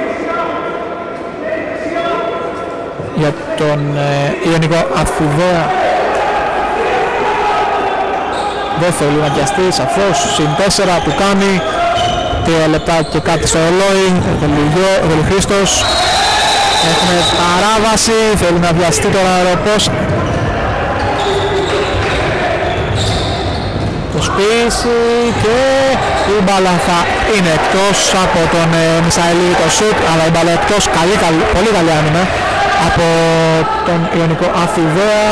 B: για τον ε, Ιωνικό Αφιδέα. Δεν θέλει να πιαστεί, σαφώς συν τέσσερα του κάνει. Τρία λεπτά και κάτι στο ρολόι. Ο Βελιχρήστος. Έχουμε παράβαση. Θέλει να βιαστεί τώρα ο Αεροπός. Προσποίηση και η μπάλα θα είναι εκτός από τον ε, Μισαηλίδη το σουτ, αλλά η μπάλα εκτός. Καλή, καλή, πολύ καλή άμυνα από τον Ιωνικό Αφιδέα.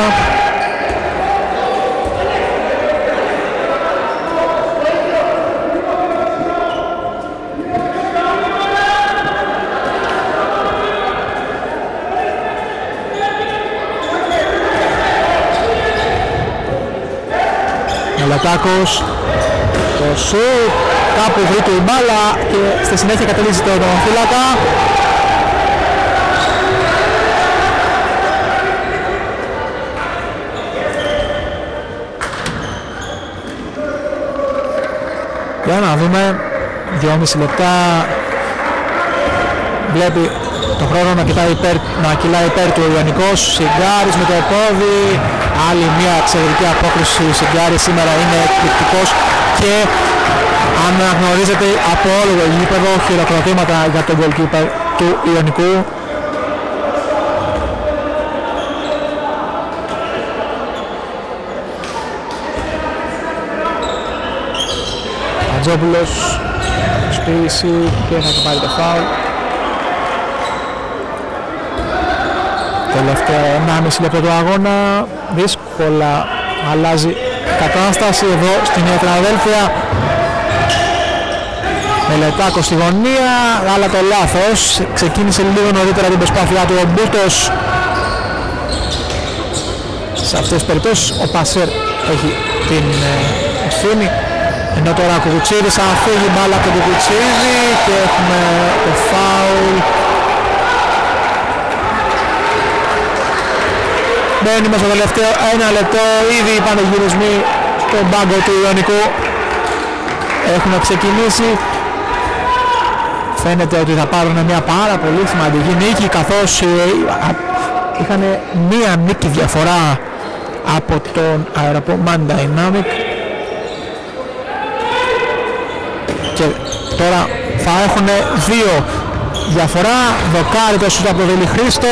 B: Μελατάκος, το σουτ, κάπου βρήκε η μπάλα και στη συνέχεια κατελήξει τον φύλακα. Για να δούμε, δυόμισι λεπτά. Βλέπει το χρόνο να, υπέρ, να κυλάει υπέρ του Ιωνικός. Σιγκάρης με το πόδι, άλλη μια εξαιρετική απόκριση. Ο Σιγκάρης σήμερα είναι εκπληκτικός και αναγνωρίζεται από όλο το γήπεδο. Χειροκροτήματα για τον goalkeeper του Ιωνικού. Τζόπουλος, σπίση και θα πάρει το φάουλ. Τελευταίο ενάμιση λεπτό του αγώνα, δύσκολα αλλάζει κατάσταση εδώ στην Νέα Φιλαδέλφια. Μελετάκος στη γωνία, αλλά το λάθος, ξεκίνησε λίγο νωρίτερα την προσπάθειά του ο Μπούτος. Σε αυτές τις περιπτώσεις ο Πασέρ έχει την ευθύνη. Ενώ τώρα ο Κουκουτσίδης θα φύγει μπάλα από τον Κουκουτσίδη και έχουμε το φάουλ. Μπαίνουμε στο τελευταίο ένα λεπτό, ήδη οι πανηγυρισμοί στον πάγκο του Ιωνικού έχουν ξεκινήσει. Φαίνεται ότι θα πάρουν μια πάρα πολύ σημαντική νίκη, καθώς είχαν μία νίκη διαφορά από τον Αεροπό Man Dynamic. Και τώρα θα έχουν δύο διαφορά. Δοκάρι το σούτ από τον Βίλη Χρήστο.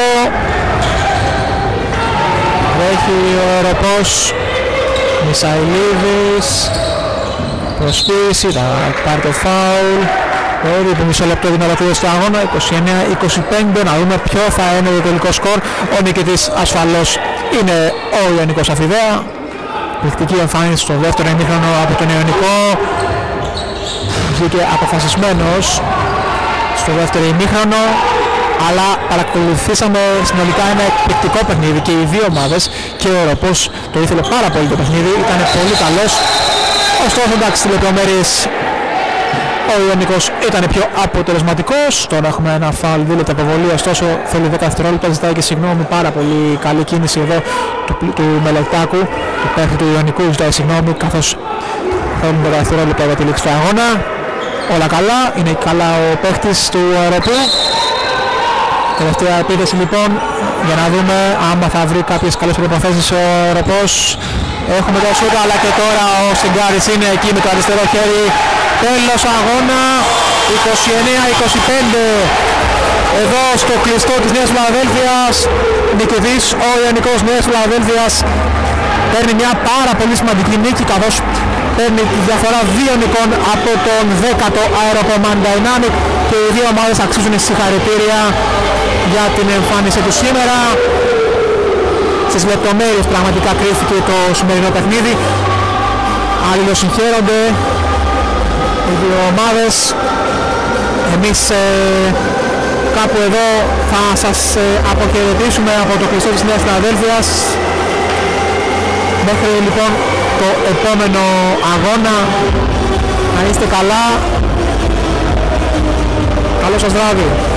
B: Έχει ο Αεροπός Μισαηλίδης. Προσποίηση, θα πάρει το φάουλ. Περίπου που μισό λεπτό την ολοκλήρωση του αγώνα. είκοσι εννέα είκοσι πέντε. Να δούμε ποιο θα είναι το τελικό σκορ. Ο νικητής ασφαλώς είναι ο Ιωνικός Αφιδέα. Πληκτική εμφάνιση στο δεύτερο ημίχρονο από τον Ιωνικό. Βγήκε αποφασισμένος στο δεύτερο ημίχρονο, αλλά παρακολουθήσαμε συνολικά ένα εκπληκτικό παιχνίδι και οι δύο ομάδες, και ο Αεροπός το ήθελε πάρα πολύ το παιχνίδι, ήταν πολύ καλός. Ωστόσο, εντάξει, στις λεπτομέρειες ο Ιωνικός ήταν πιο αποτελεσματικός. Τώρα έχουμε ένα φάουλ, δίλεπτη αποβολή, ωστόσο θέλει δέκα δευτερόλεπτα, ζητάει και συγγνώμη. Πάρα πολύ καλή κίνηση εδώ του, του Μελετάκου, του παίχτη του Ιωνικού, ζητάει συγγνώμη, καθώς θέλουν δέκα δευτερόλεπτα για τη λήξη του αγώνα. Όλα καλά, είναι καλά ο παίχτης του Αεροπού. Τελευταία επίθεση λοιπόν, για να δούμε άμα θα βρει κάποιες καλές προϋποθέσεις ο Αεροπός. Έχουμε το σούτ, αλλά και τώρα ο Σιγκάρης είναι εκεί με το αριστερό χέρι. Τέλος αγώνα, είκοσι εννέα είκοσι πέντε. Εδώ στο κλειστό της Νέας Φιλαδέλφειας, νικητής ο Ιωνικός Νέας Φιλαδέλφειας παίρνει μια πάρα πολύ σημαντική νίκη, καθώς παίρνει τη διαφορά δύο νικών από τον δέκατο Αεροπό Man Dynamic, και οι δύο ομάδες αξίζουν συγχαρητήρια για την εμφάνιση του σήμερα. Στις λεπτομέρειες πραγματικά κρίθηκε το σημερινό παιχνίδι. Αλληλοσυγχαίρονται οι δύο ομάδες. Εμείς ε, κάπου εδώ θα σας ε, αποχαιρετήσουμε από το κλειστό της Νέας Φιλαδέλφειας. Μέχρι λοιπόν το επόμενο αγώνα, να είστε καλά. Καλό σας βράδυ.